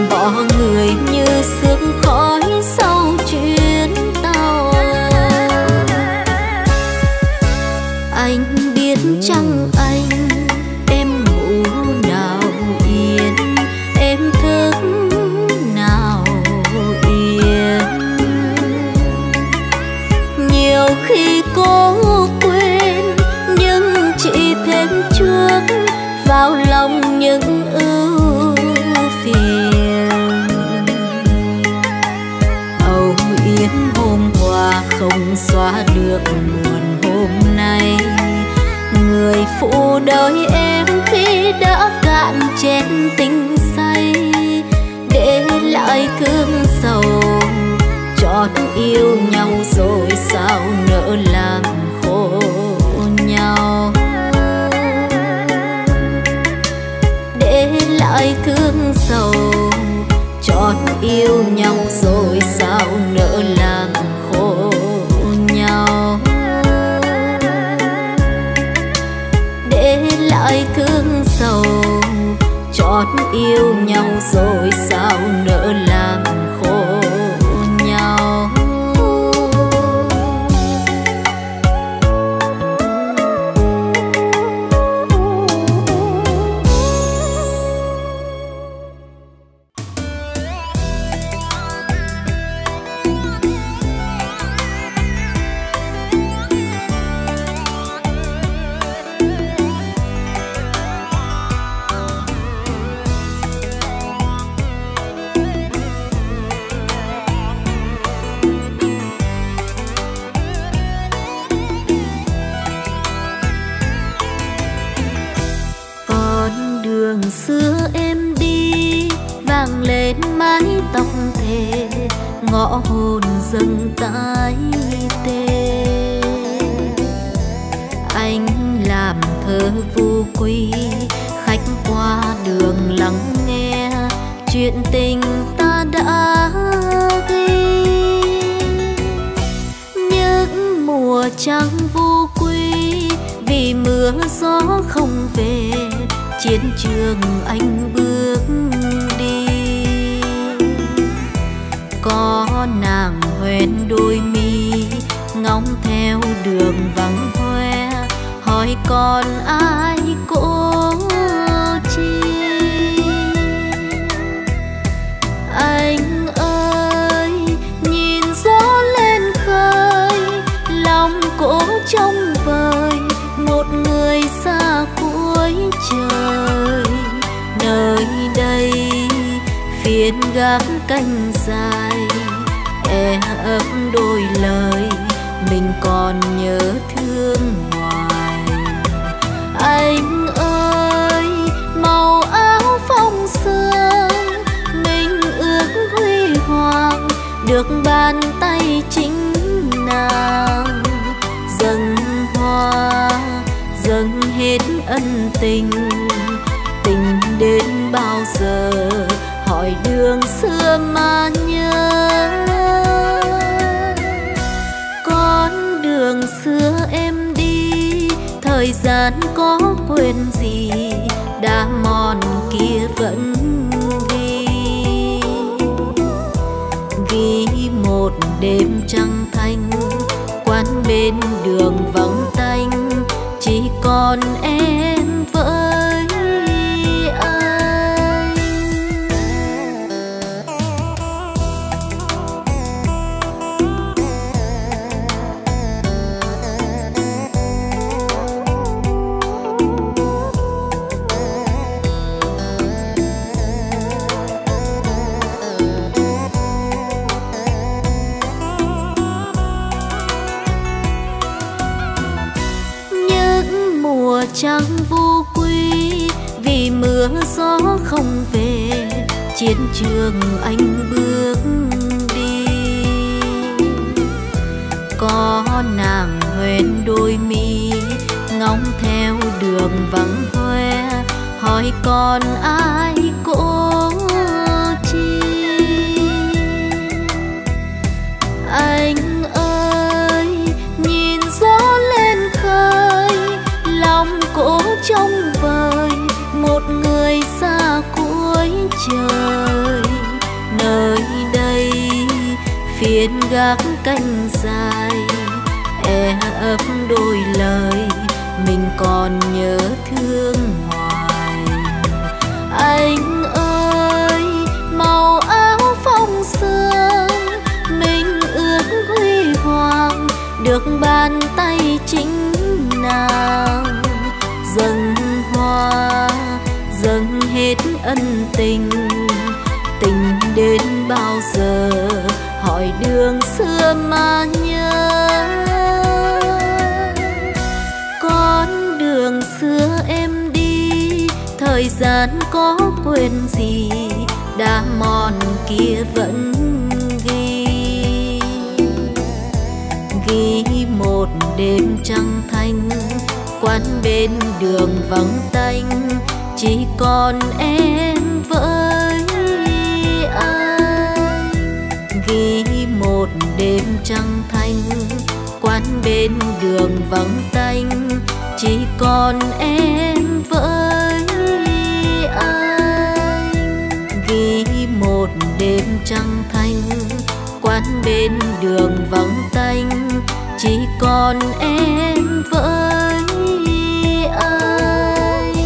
bỏ người như sương khói sau chuyến tàu. Anh biết chăng anh, em ngủ nào yên, em thức nào yên. Nhiều khi cố quên nhưng chỉ thêm chuốc vào lòng những ưu phiền. Âu yếm hôm qua không xóa được buồn hôm nay. Người phụ đời em khi đã cạn chén tình say, để lại thương sầu chót yêu nhau rồi sao nỡ làm khổ nhau. Để lại thương sầu chót yêu nhau rồi sao nỡ làm khổ nhau. Để lại thương sầu chót yêu nhau rồi sao nỡ làm khổ nhau. Xưa em đi vang lên mái tóc thề, ngõ hồn dâng tái tê. Anh làm thơ vô quy, khách qua đường lắng nghe chuyện tình ta đã ghi. Những mùa trăng vô quy vì mưa gió không về, chiến trường anh bước đi. Có nàng hoen đôi mi ngóng theo đường vắng hoe, hỏi còn ai cô chi. Anh ơi nhìn gió lên khơi, lòng cổ trông vời một người xa cuối trời. Nơi đây phiên gác canh dài, e ấp đôi lời mình còn nhớ thương hoài. Anh ơi màu áo phong sương mình ước huy hoàng, được bàn tay chính nàng dâng hoa dâng hết ân tình. Tình đến bao giờ hỏi đường xưa mà nhớ. Con đường xưa em đi, thời gian có quên gì, đã mòn kia vẫn ghi. Ghi một đêm trăng thanh, quán bên đường vắng tanh, chỉ còn em với anh. Những mùa trăng vô quy vì mưa gió không về, chiến trường anh bước đi. Có nàng hoen đôi mi ngóng theo đường vắng hoe, hỏi còn ai cô chi. Anh ơi nhìn gió lên khơi, lòng cổ trông vời một người xa cuối trời. trên gác canh dài e ấp đôi lời mình còn nhớ thương hoài. Anh ơi màu áo phong sương mình ước huy hoàng được bàn tay chính nàng dâng hoa dâng hết ân tình. Tình đến bao giờ hỏi đường xưa mà nhớ. Con đường xưa em đi thời gian có quên gì đã mòn kia vẫn ghi. Ghi một đêm trăng thanh quán bên đường vắng tanh chỉ còn em với anh. Ghi một đêm trăng thanh quán bên đường vắng tanh chỉ còn em với anh. Ghi một đêm trăng thanh quán bên đường vắng tanh chỉ còn em với anh.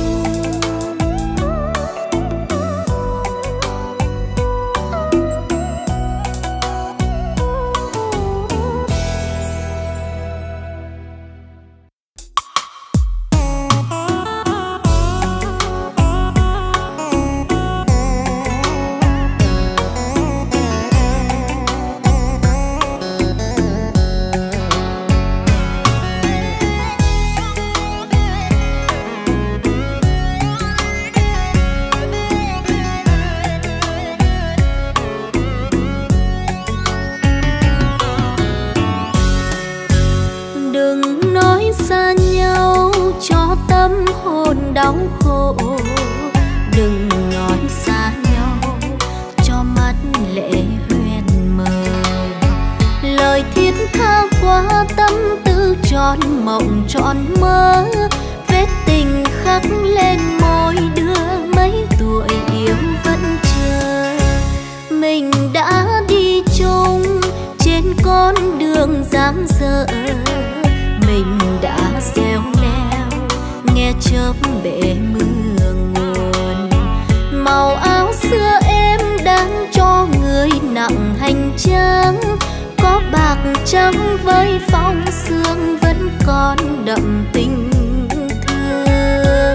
Đau khổ đừng nói xa nhau cho mắt lệ huyền mờ. Lời thiết tha qua tâm tư tròn mộng tròn mơ. Vết tình khắc lên môi đưa mấy tuổi yêu vẫn chờ. Mình đã đi chung trên con đường dang dở. Mình đã gieo leo nghe chớp bể mưa nguồn. Màu áo xưa em đang cho người nặng hành trang. Có bạc trắng với phong sương vẫn còn đậm tình thương.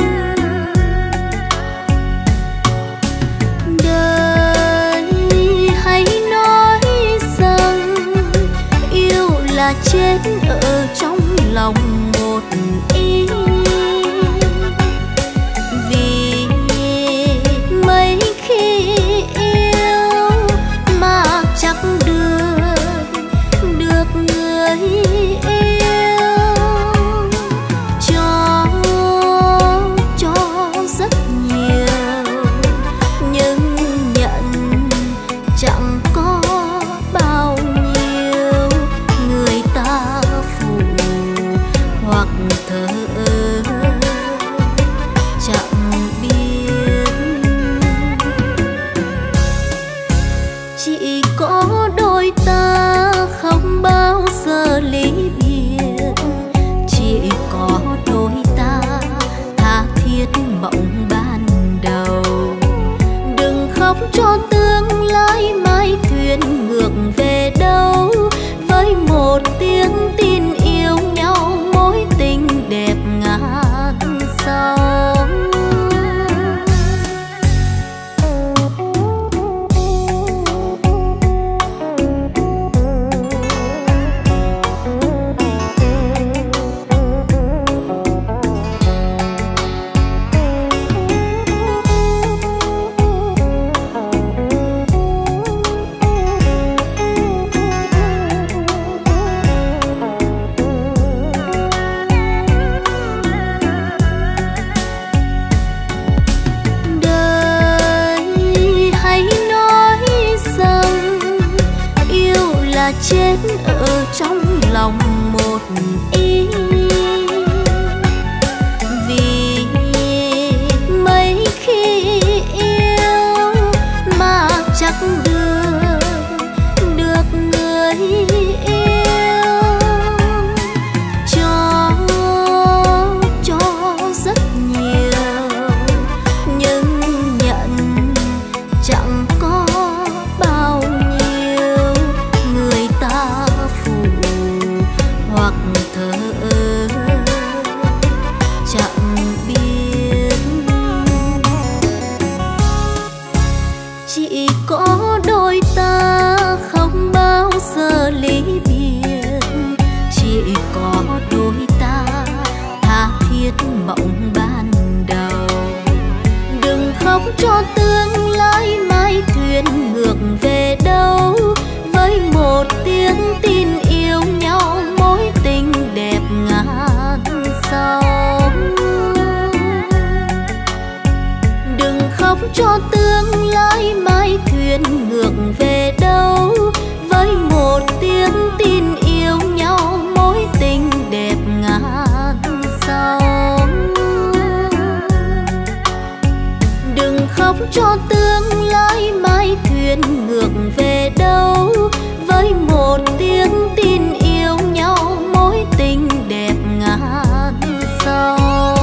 Đời hãy nói rằng yêu là chết ở trong lòng một ý. Vì mấy khi yêu mà chắc được được người yêu cho cho rất nhiều nhưng nhận chẳng có bao nhiêu. Người ta phụ hoặc thờ chẳng biết. Chỉ có đôi ta không bao giờ ly biệt. Chỉ có đôi ta tha thiết mộng ban đầu. Đừng khóc cho tương lai mai thuyền ngược về đâu. Với một tiếng tin yêu nhau mối tình đẹp ngát sông. Chết ở trong lòng một ý. Vì mấy khi yêu mà chắc được được xưa ly biệt, chỉ có đôi ta tha thiết mộng ban đầu. Đừng khóc cho tương lai mai thuyền ngược về đâu, với một tiếng tin yêu nhau mối tình đẹp ngàn sông. Đừng khóc cho tương lai mai thuyền ngược về đâu, với một tiếng tin yêu nhau mối tình đẹp ngàn sông. Đừng khóc cho tương lai mai thuyền ngược về đâu, với một tiếng tin yêu nhau mối tình đẹp ngàn sông.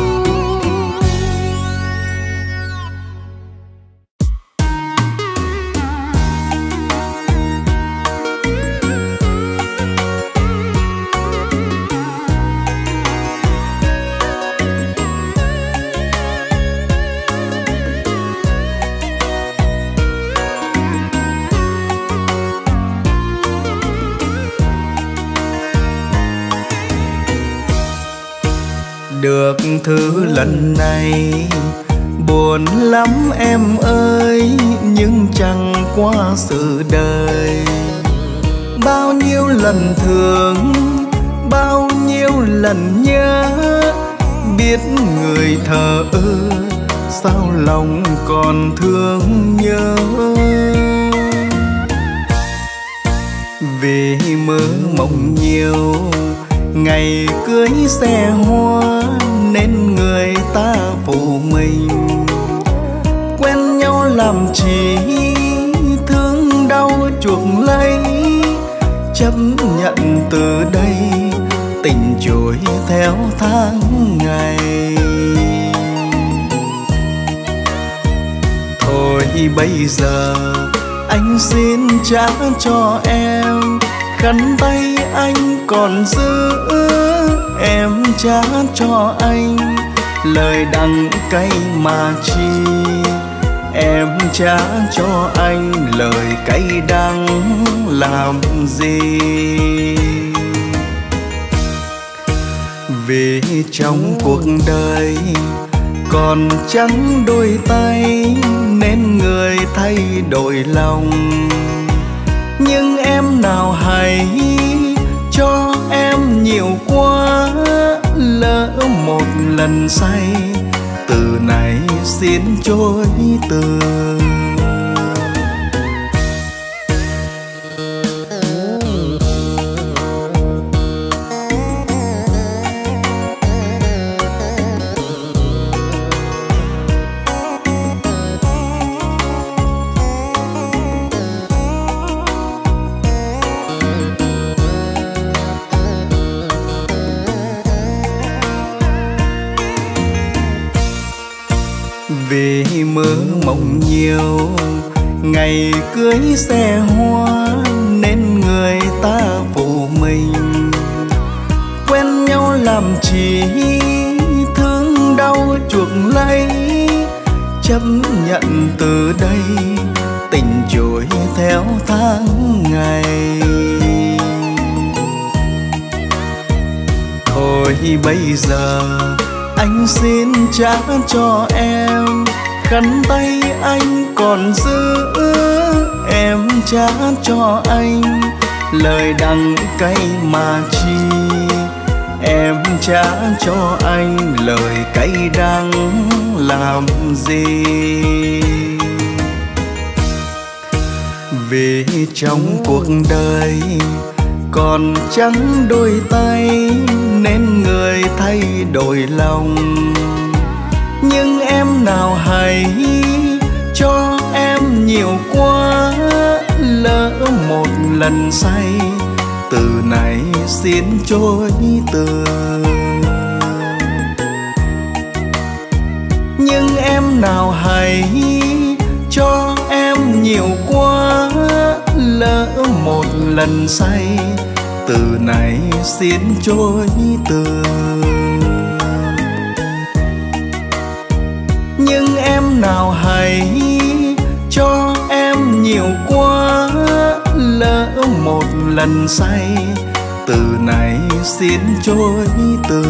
Được thứ lần này buồn lắm em ơi, nhưng chẳng qua sự đời. Bao nhiêu lần thương, bao nhiêu lần nhớ, biết người thờ ơ sao lòng còn thương nhớ. Vì mơ mộng nhiều ngày cưới xe hoa nên người ta phụ mình. Quen nhau làm chi thương đau chuộc lấy, chấp nhận từ đây tình trôi theo tháng ngày. Thôi bây giờ anh xin trả cho em khăn tay anh còn giữ, em trả cho anh lời đắng cay mà chi. Em trả cho anh lời cay đắng làm gì. Vì trong cuộc đời còn trắng đôi tay nên người thay đổi lòng. Nhưng em nào hay cho em nhiều quá, lỡ một lần say từ này xin chối từ. Vì mơ mộng nhiều ngày cưới xe hoa nên người ta phụ mình. Quen nhau làm chi thương đau chuộc lấy, chấp nhận từ đây tình trôi theo tháng ngày. Thôi bây giờ anh xin trả cho em khăn tay anh còn giữ, em trả cho anh lời đắng cay mà chi. Em trả cho anh lời cay đắng làm gì. Vì trong cuộc đời còn trắng đôi tay nên người thay đổi lòng. Nhưng em nào hay cho em nhiều quá, lỡ một lần say từ này xin chối từ. Nhưng em nào hay cho em nhiều quá, lỡ một lần say từ này xin chối từ. Nhưng em nào hay cho em nhiều quá, lỡ một lần say, từ này xin chối từ.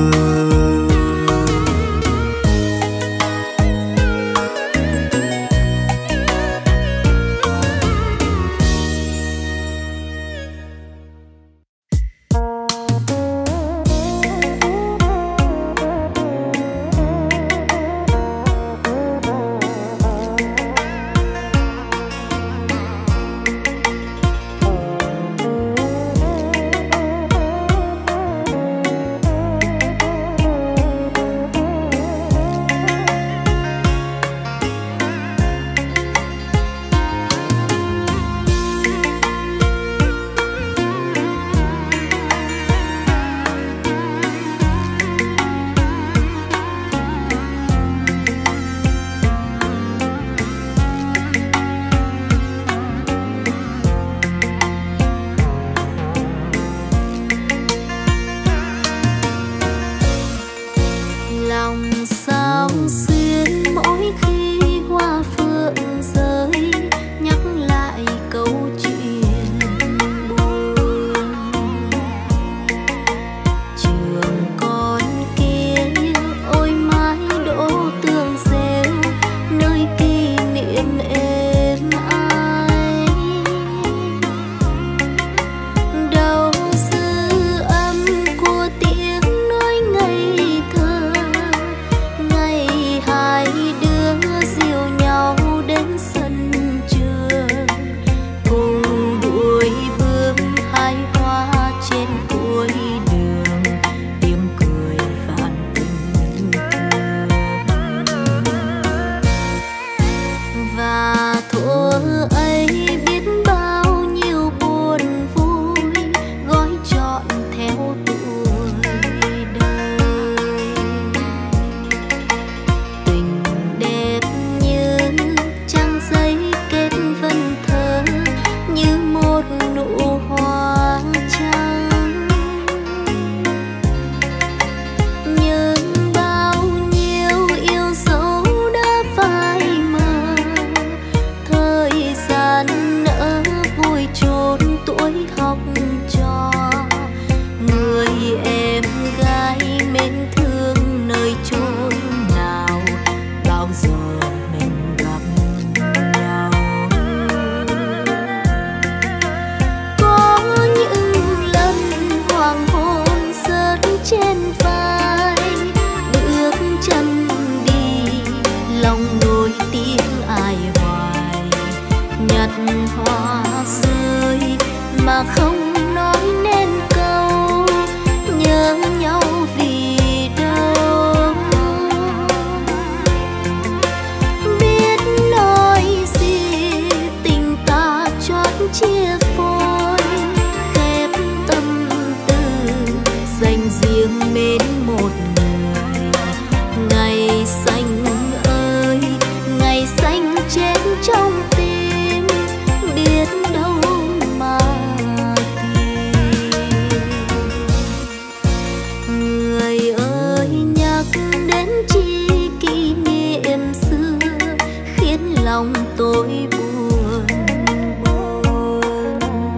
lòng tôi buồn buồn.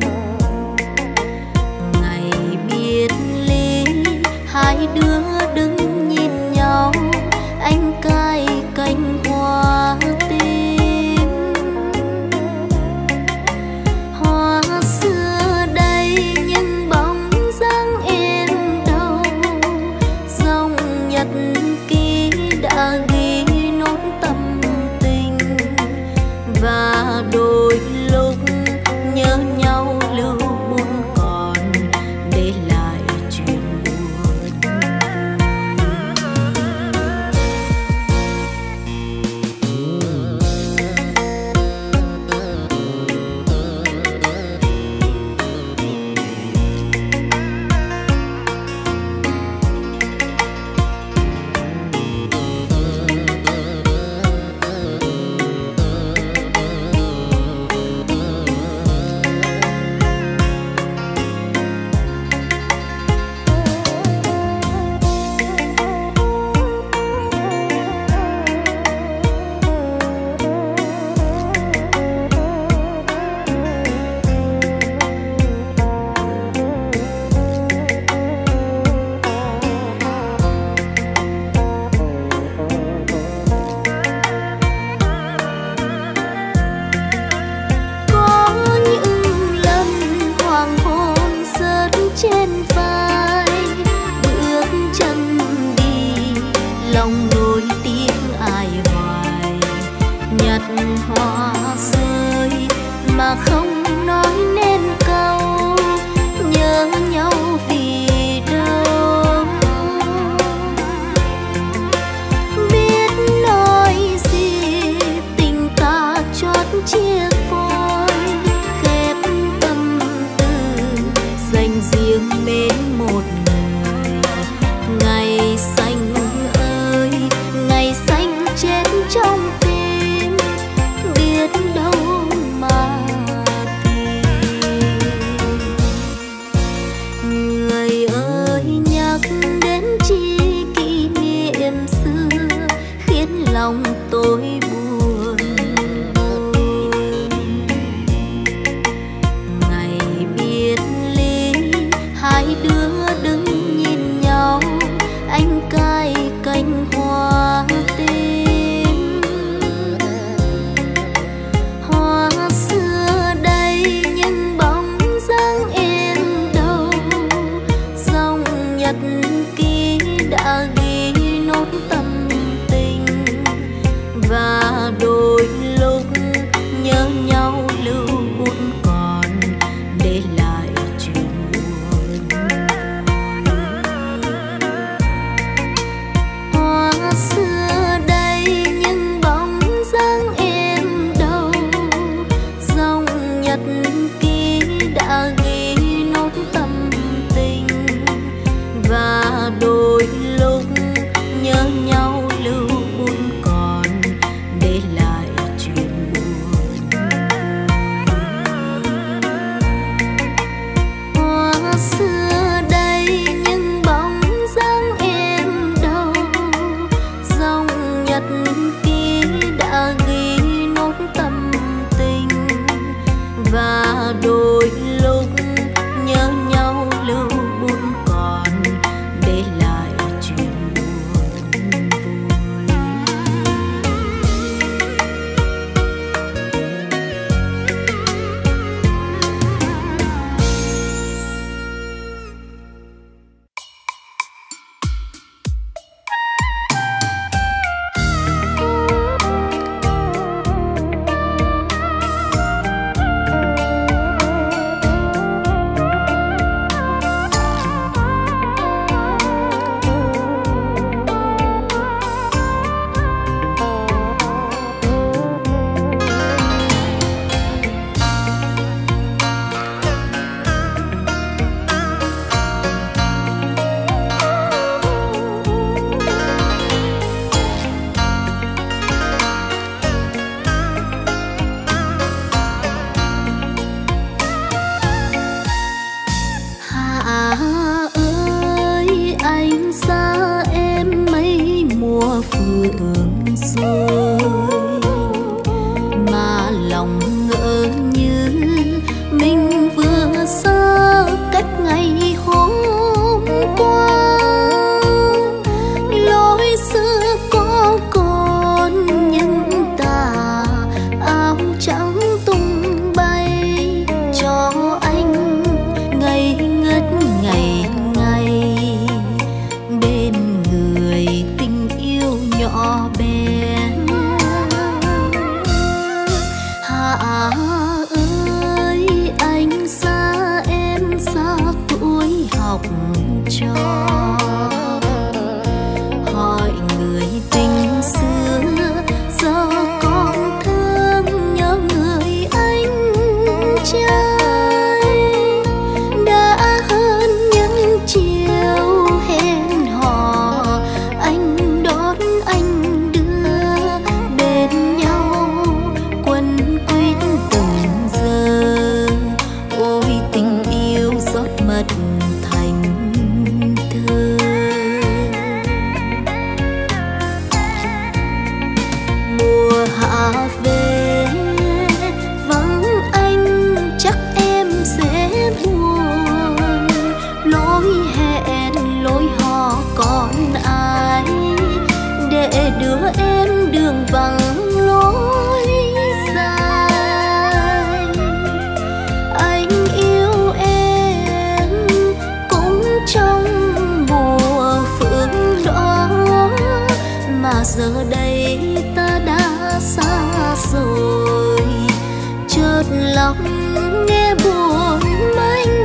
giờ đây ta đã xa rồi. Chợt lòng nghe buồn mênh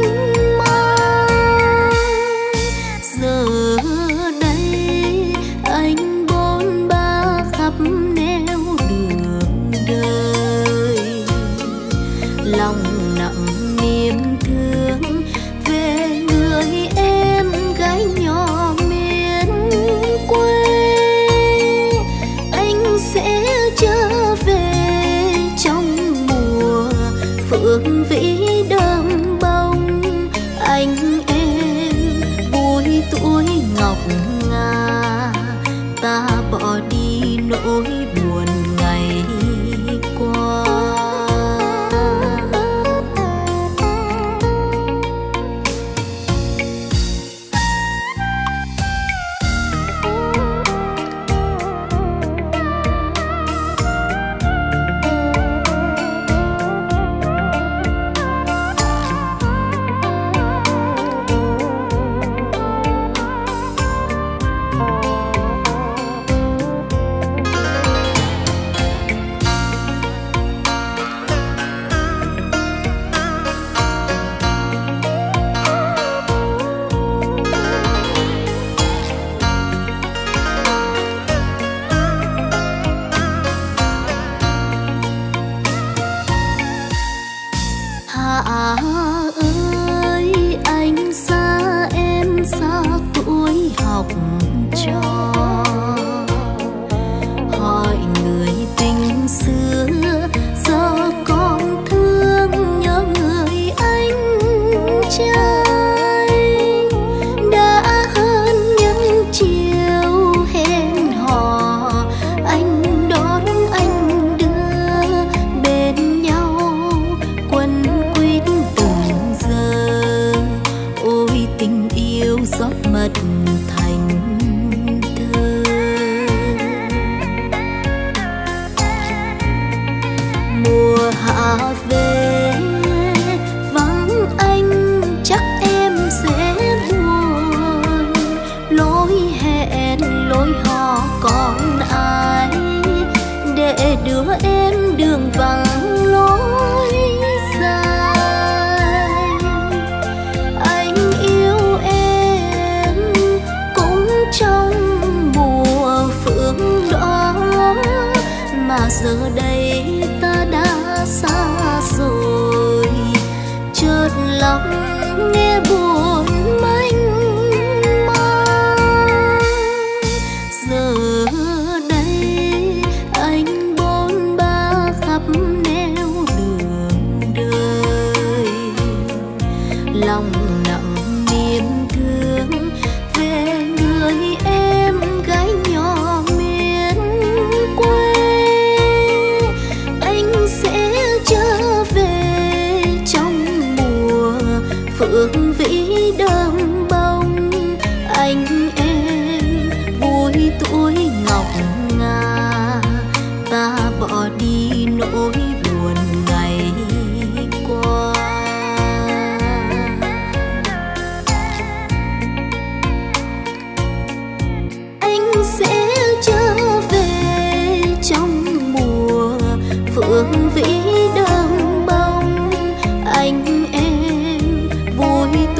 mang. Giờ đây anh bôn ba khắp nẻo đường đời, lòng nặng niềm thương về người em gái nhỏ miền quê. Anh sẽ trở về trong mùa phượng vĩ đơm bông. Anh em vui tuổi ngọc ngà, ta bỏ đi nỗi buồn ngày qua. Hạ ơi anh xa em xa tuổi học trò. Hỏi người tình xưa giờ còn thương nhớ người anh trai. Đã hơn những chiều hẹn hò, anh đón anh đưa bên nhau quấn quýt từng giờ. Ôi tình yêu rót mật thành thơ. Mùa hạ về vắng anh chắc em sẽ buồn. Lối hẹn lối hò còn ai để đưa em đường vắng lối dài. Anh yêu em cũng trong mùa phượng đó, mà giờ đây ta đã xa rồi. Chợt lòng nghe buồn mênh mang. Giờ đây anh bôn ba khắp nẻo đường đời, lòng nặng niềm thương về người em gái nhỏ miền quê. Anh sẽ trở về trong mùa phượng vĩ đơm bông. Anh em vui tuổi ngọc ngà, ta bỏ đi nỗi buồn ngày qua. Anh sẽ trở về trong mùa phượng vĩ đơm bông. Anh em vui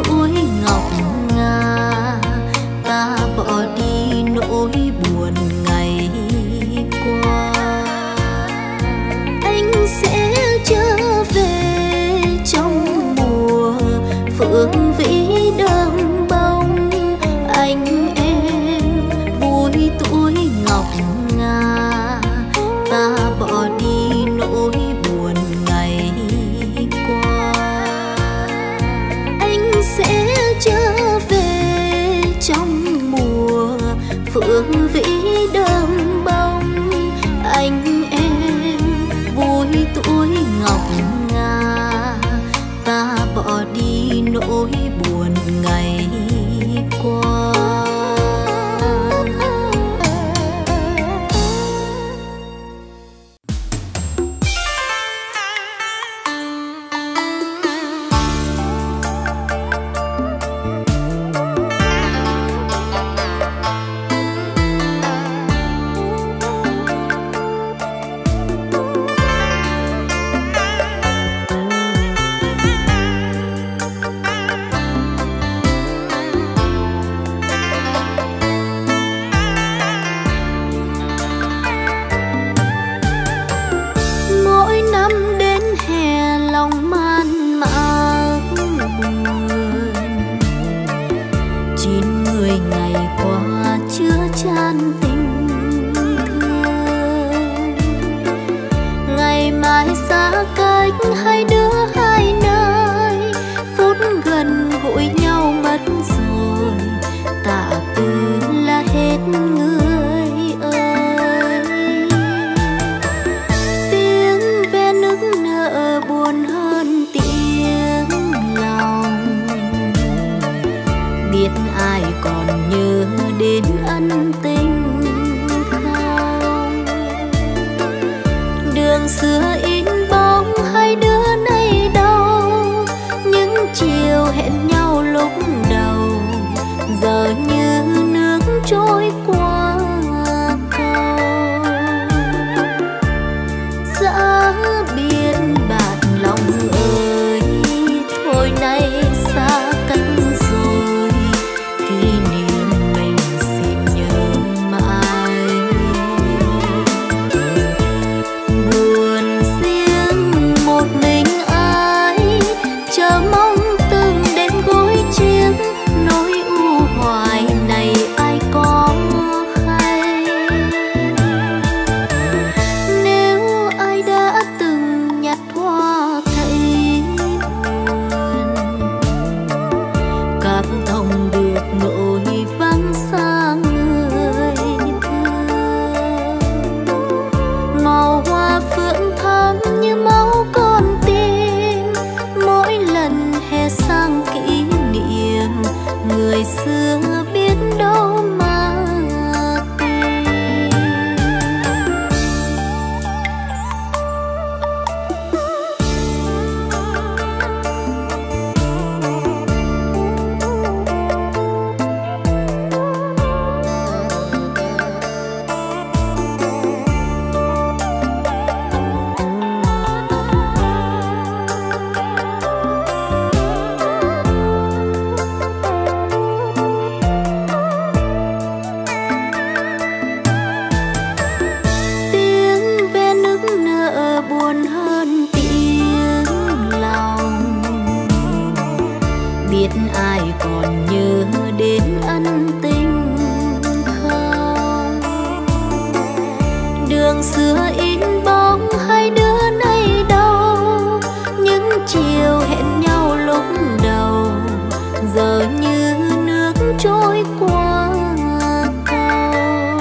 biết ai còn nhớ đến ân tình không? Đường xưa in bóng hai đứa nay đâu, những chiều hẹn nhau lúc đầu giờ như nước trôi qua cầu.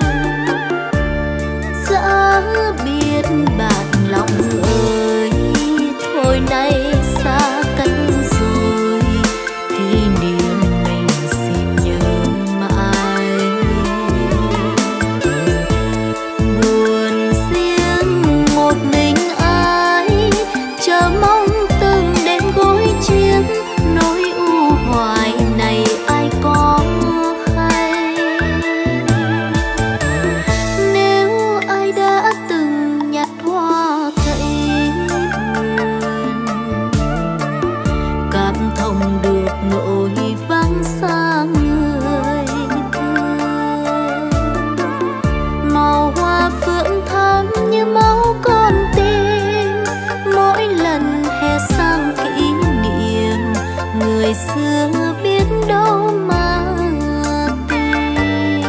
Giá biết bạn lòng ơi, thôi nay xa cách rồi, kỷ niệm mình xin nhớ mãi. Buồn riêng một mình ai, chờ mong từng đêm gối chiếc, nỗi u hoài này ai có hay. Nếu ai đã từng nhặt hoa thấy buồn, cảm thông được nỗi vắng xa người thương. Màu hoa phượng thắm như máu con tim, mỗi lần hè sang kỷ niệm người xưa biết đâu mà tìm.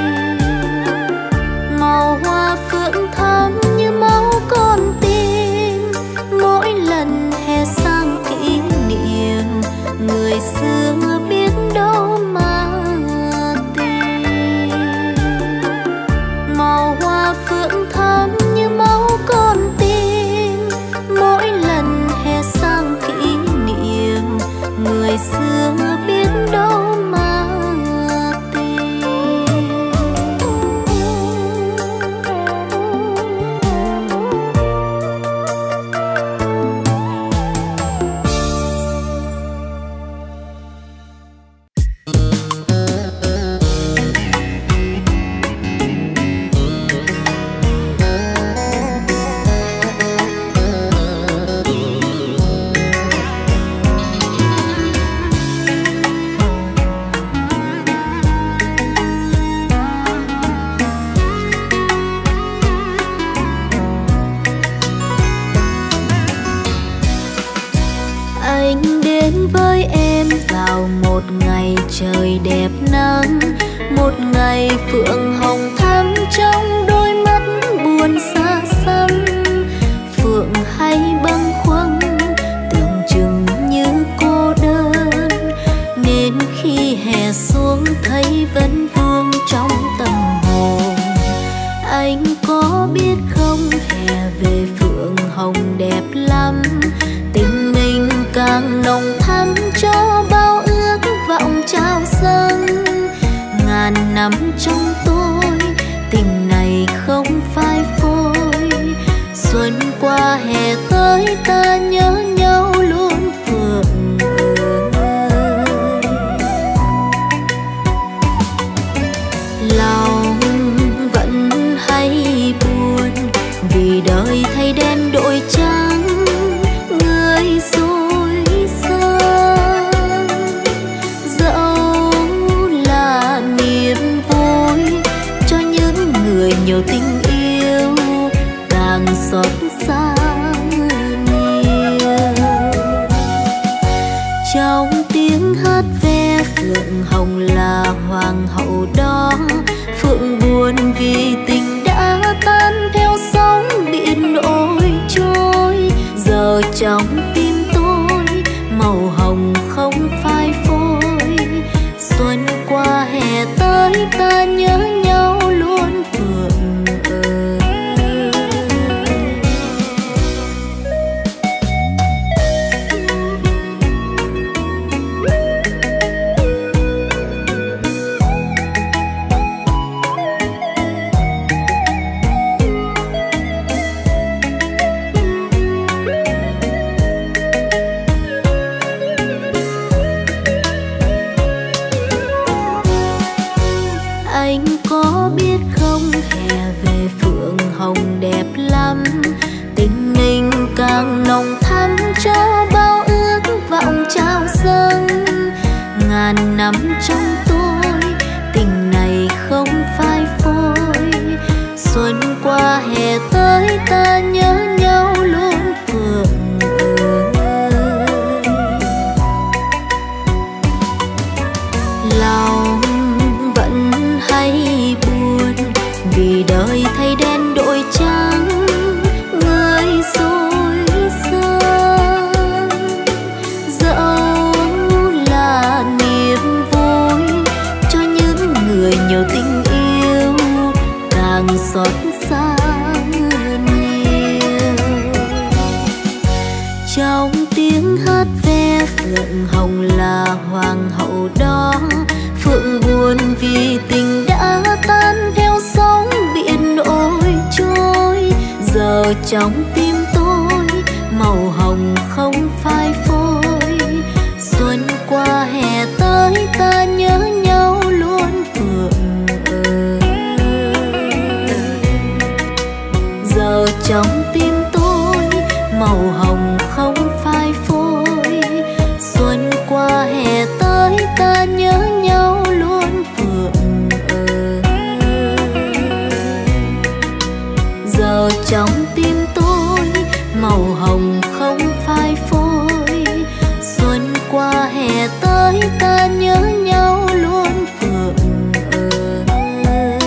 Màu hoa phượng thắm như máu con tim, mỗi lần hè sang kỷ niệm người xưa biết đâu mà tìm. Màu hoa phượng thắm như máu con tim, mỗi lần hè sang kỷ niệm người xưa biết đâu mà tìm. Anh đến với em vào một ngày trời đẹp nắng, một ngày phượng hồng thắm trong đôi mắt buồn xa xăm. Phượng hay bâng khuâng tưởng chừng như cô đơn, nên khi hè xuống thấy vẫn vương trong tâm hồn. Anh có biết không, hè về phượng hồng đẹp lắm, tình mình càng nồng thắm cho bao ước vọng trao dâng. Ngàn năm trong tôi, tình này không phai phôi. Xuân qua hè tới ta nhớ nhau luôn Phượng ơi. Lòng vẫn hay buồn vì đời thay đen đổi trắng, người dối gian. Dẫu là niềm vui cho những người nhiều tình yêu, càng xót xa nhiều. Trong tiếng hát ve phượng hồng là hoàng hậu đó, phượng buồn vì tình đã tan theo sóng biển nổi trôi. Giờ trong tim tôi màu hồng không phai phôi. Xuân qua hè tới ta nhớ nhau luôn Phượng ơi. tiếng hát ve phượng hồng là hoàng hậu đó. Phượng buồn vì tình đã tan theo sóng biển ôi trôi. Giờ trong tim tôi màu hồng không phai phôi. Xuân qua hè tới ta nhớ nhau luôn Phượng ơi. Giờ trong tim tôi màu hồng không phai phôi. Xuân qua hè tới ta nhớ nhau luôn Phượng ơi. Giờ trong tim tôi màu hồng không phai phôi. Xuân qua hè tới ta nhớ nhau luôn Phượng ơi.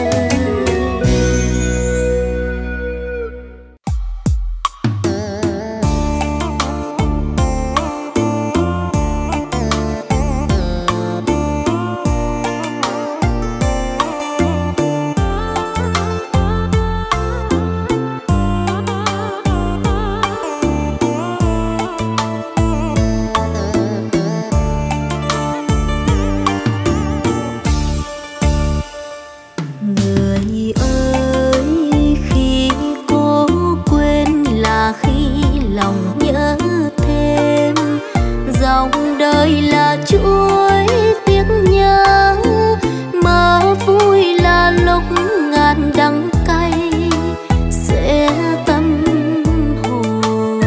Chuối tiếc nhớ mơ vui là lúc ngàn đắng cay sẽ tâm hồn.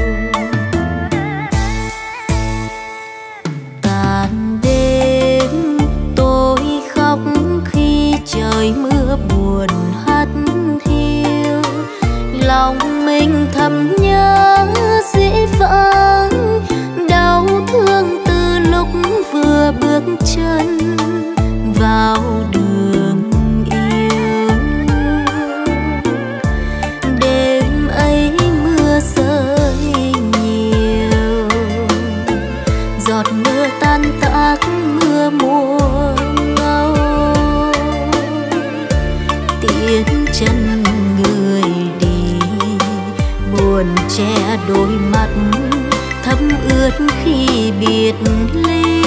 Tàn đêm tôi khóc khi trời mưa buồn hắt hiu. Lòng mình thầm nhớ dĩ vãng đau thương lúc vừa bước chân vào đường yêu. Đêm ấy mưa rơi nhiều, giọt mưa tan tác mưa mùa ngâu. Tiếng chân người đi buồn che đôi mắt thấm ướt khi biệt ly.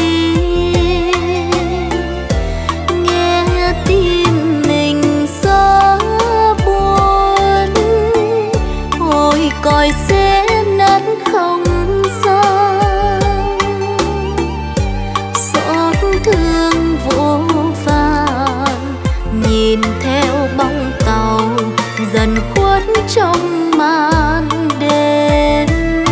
Nghe tim mình gió buồn, ôi còi sẽ nát không gian. Xót thương vô vàn nhìn theo bóng tàu dần khuất trong màn đêm.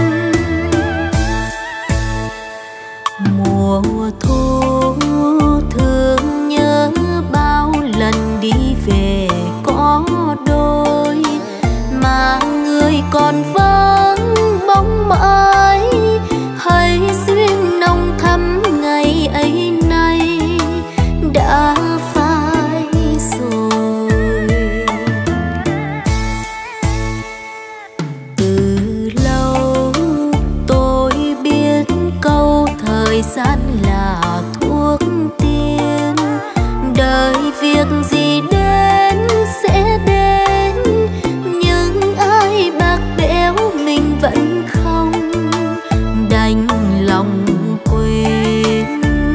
Mùa thu thương nhớ bao lần đi về có đôi, mà người còn vắng bóng mãi. Hay duyên nồng thắm ngày ấy nay đã phai rồi. Từ lâu tôi biết câu thời gian là thuốc tiên. Đời việc gì đến sẽ đến, nhưng ai bạc bẽo mình vẫn không đành lòng quên.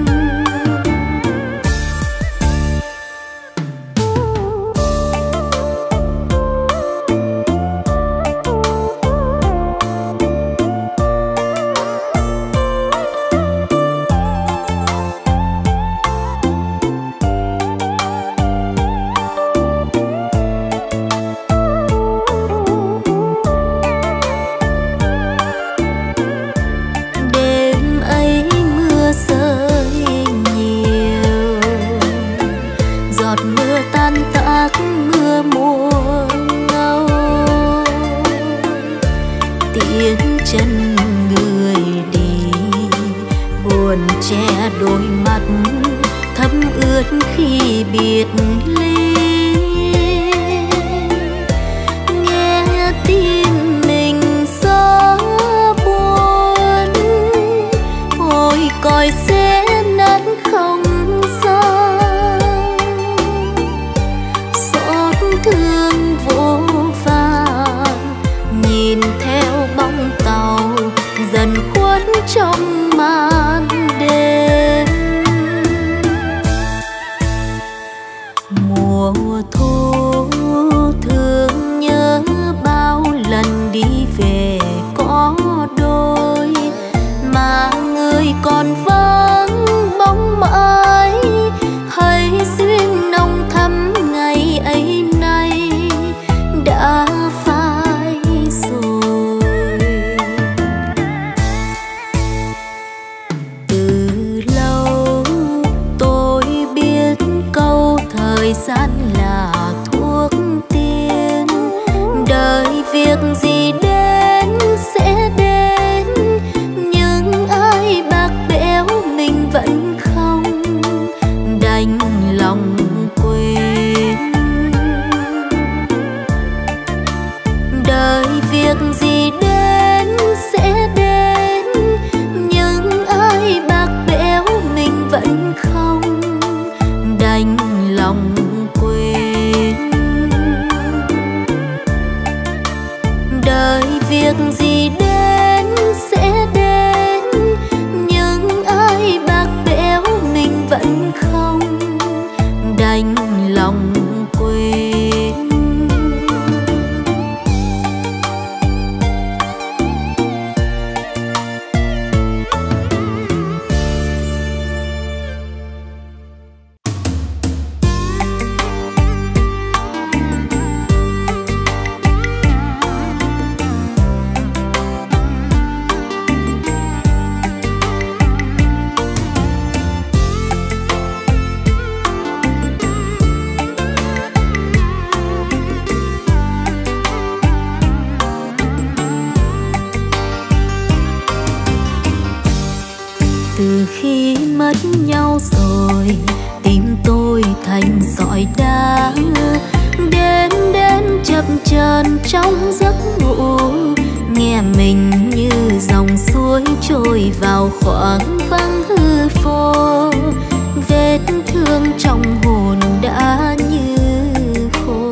Che đôi mắt thấm ướt khi biệt ly. Nghe tim mình gió buồn, ôi còi sẽ nát không gian. Xót thương vô vàn nhìn theo bóng tàu dần khuất trong màn đêm. Mùa thu thương nhớ bao lần đi về có đôi, mà người còn vắng bóng mãi. Hay duyên nồng thắm ngày ấy nay đã phai rồi. Từ lâu tôi biết câu thời gian là thuốc tiên, đời việc gì đến sẽ đến, nhưng ai bạc bẽo mình vẫn không đành lòng quên. Đời việc gì đến sẽ đến, nhưng ai bạc bẽo mình vẫn không đành lòng quên. Đời việc gì đến sẽ đến, nhưng ai bạc bẽo mình vẫn không đành lòng quên. Từ khi mất nhau rồi, tim tôi thành sỏi đá, đêm đêm chập chờn trong giấc ngủ, nghe mình như dòng suối trôi vào khoảng vắng hư vô. Vết thương trong hồn đã như khô.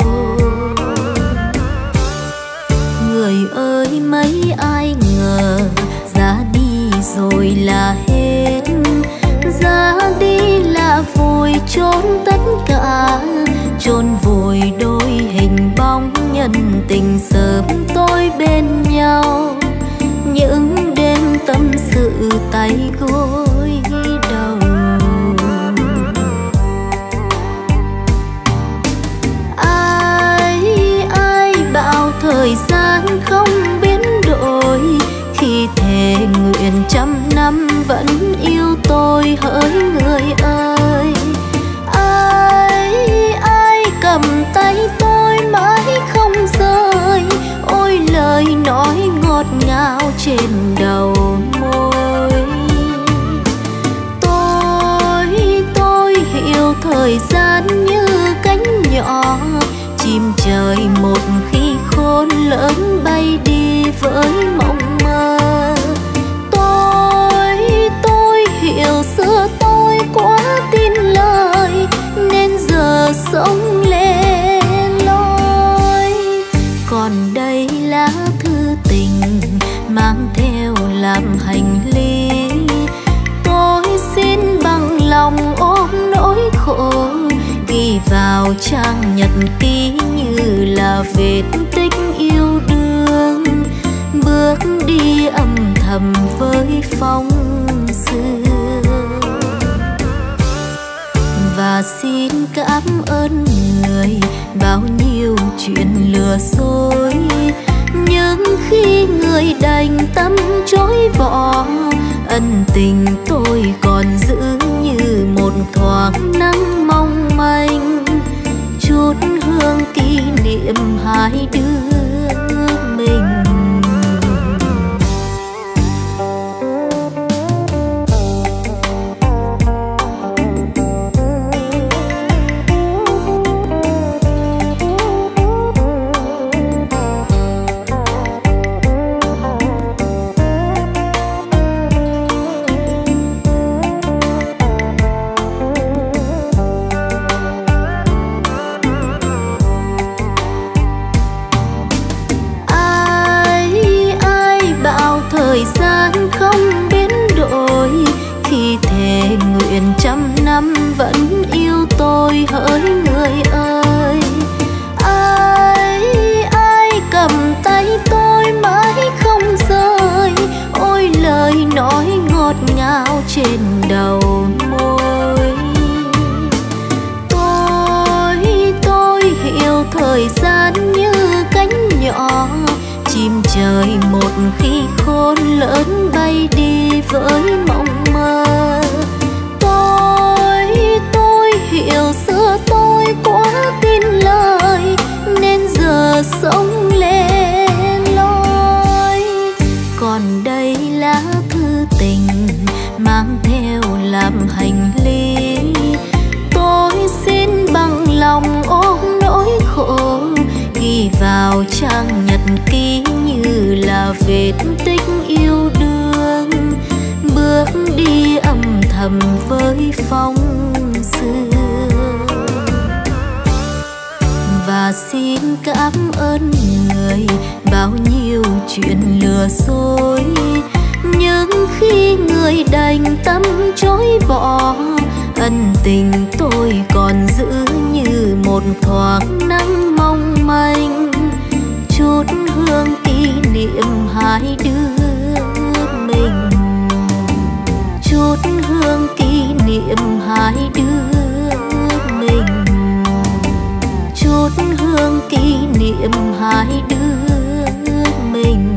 Người ơi mấy ai ngờ ra đi rồi là hết, ra đi là vùi chôn tất cả, chôn vùi đôi hình bóng nhân tình sớm tôi bên nhau. Những đêm tâm sự tay gối đầu, ai ai bảo thời gian không biến đổi, khi thề nguyện trăm năm vẫn yêu tôi hỡi người ơi. Ai ai cầm tay tôi mãi không rời, ôi lời nói ngọt ngào trên đầu môi. Tôi tôi hiểu thời gian như cánh nhỏ, chim trời một khi khôn lớn bay đi với mộng mơ. Tôi tôi hiểu xưa tôi quá tin lời, nên giờ sống lẻ loi. Còn đây lá thư tình mang theo làm hành lý, tôi xin bằng lòng ôm nỗi khổ, ghi vào trang nhật ký như là vết tích yêu đương, bước đi âm thầm với phong sương. Và xin cảm ơn người bao nhiêu chuyện lừa dối, nhưng khi người đành tâm chối bỏ, ân tình tôi còn giữ như một thoáng nắng mong manh, chút hương kỷ niệm hai đứa mình. năm vẫn yêu tôi hỡi người ơi. Ai ai cầm tay tôi mãi không rời, ôi lời nói ngọt ngào trên đầu môi. Tôi tôi hiểu thời gian như cánh nhỏ, chim trời một khi khôn lớn bay đi với mộng mơ. Tôi tôi hiểu xưa tôi quá tin lời nên giờ sống lẻ loi. Còn đây lá thư tình mang theo làm hành lý, tôi xin bằng lòng ôm nỗi khổ ghi vào trang nhật ký như là vết tích yêu đương, bước đi âm thầm với phong sương. Và xin cảm ơn người bao nhiêu chuyện lừa dối, nhưng khi người đành tâm chối bỏ, ân tình tôi còn giữ như một thoáng nắng mong manh, chút hương kỷ niệm hai đứa mình, chút hương kỷ niệm hai đứa mình, chút hương kỷ niệm hai đứa mình.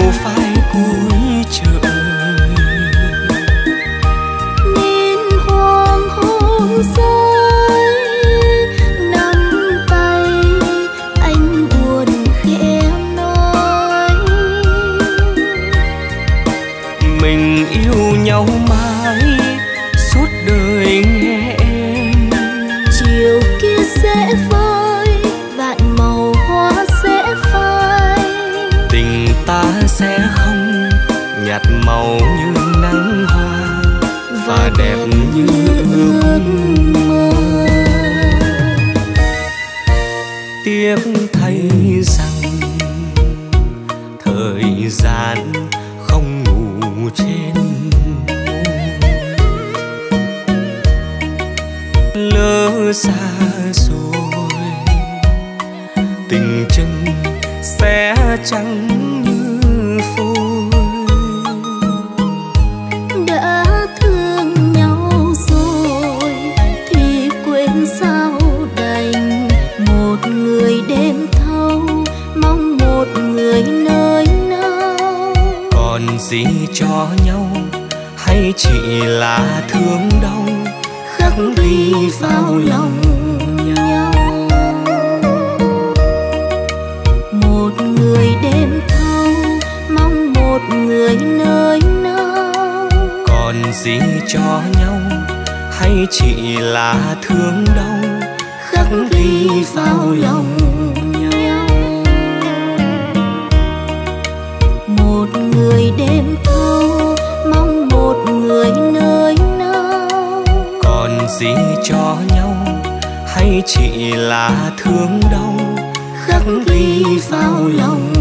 phai cuối trời. Nhìn hoàng hôn rơi nắm tay anh buồn khẽ nói mình yêu nhau mãi suốt đời nghe em. chiều kia sẽ vơi vạn màu hoa sẽ phai, Tình ta sẽ không nhạt màu như nắng hoa và đẹp như ước mơ. Tiếc thay rằng thời gian không ngủ trên lỡ xa rồi, tình chân sẽ chẳng như phôi. đã thương nhau rồi thì quên sao đành, một người đêm thâu mong một người nơi nào. Còn gì cho nhau hay chỉ là thương đau khắc ghi vào lòng nhau. Một người đêm thâu mong một người nơi nào. Còn gì cho nhau hay chỉ là thương đau khắc ghi vào lòng nhau. Một người đêm thâu mong một người nơi nào. Còn gì cho nhau hay chỉ là thương đau khắc ghi vào lòng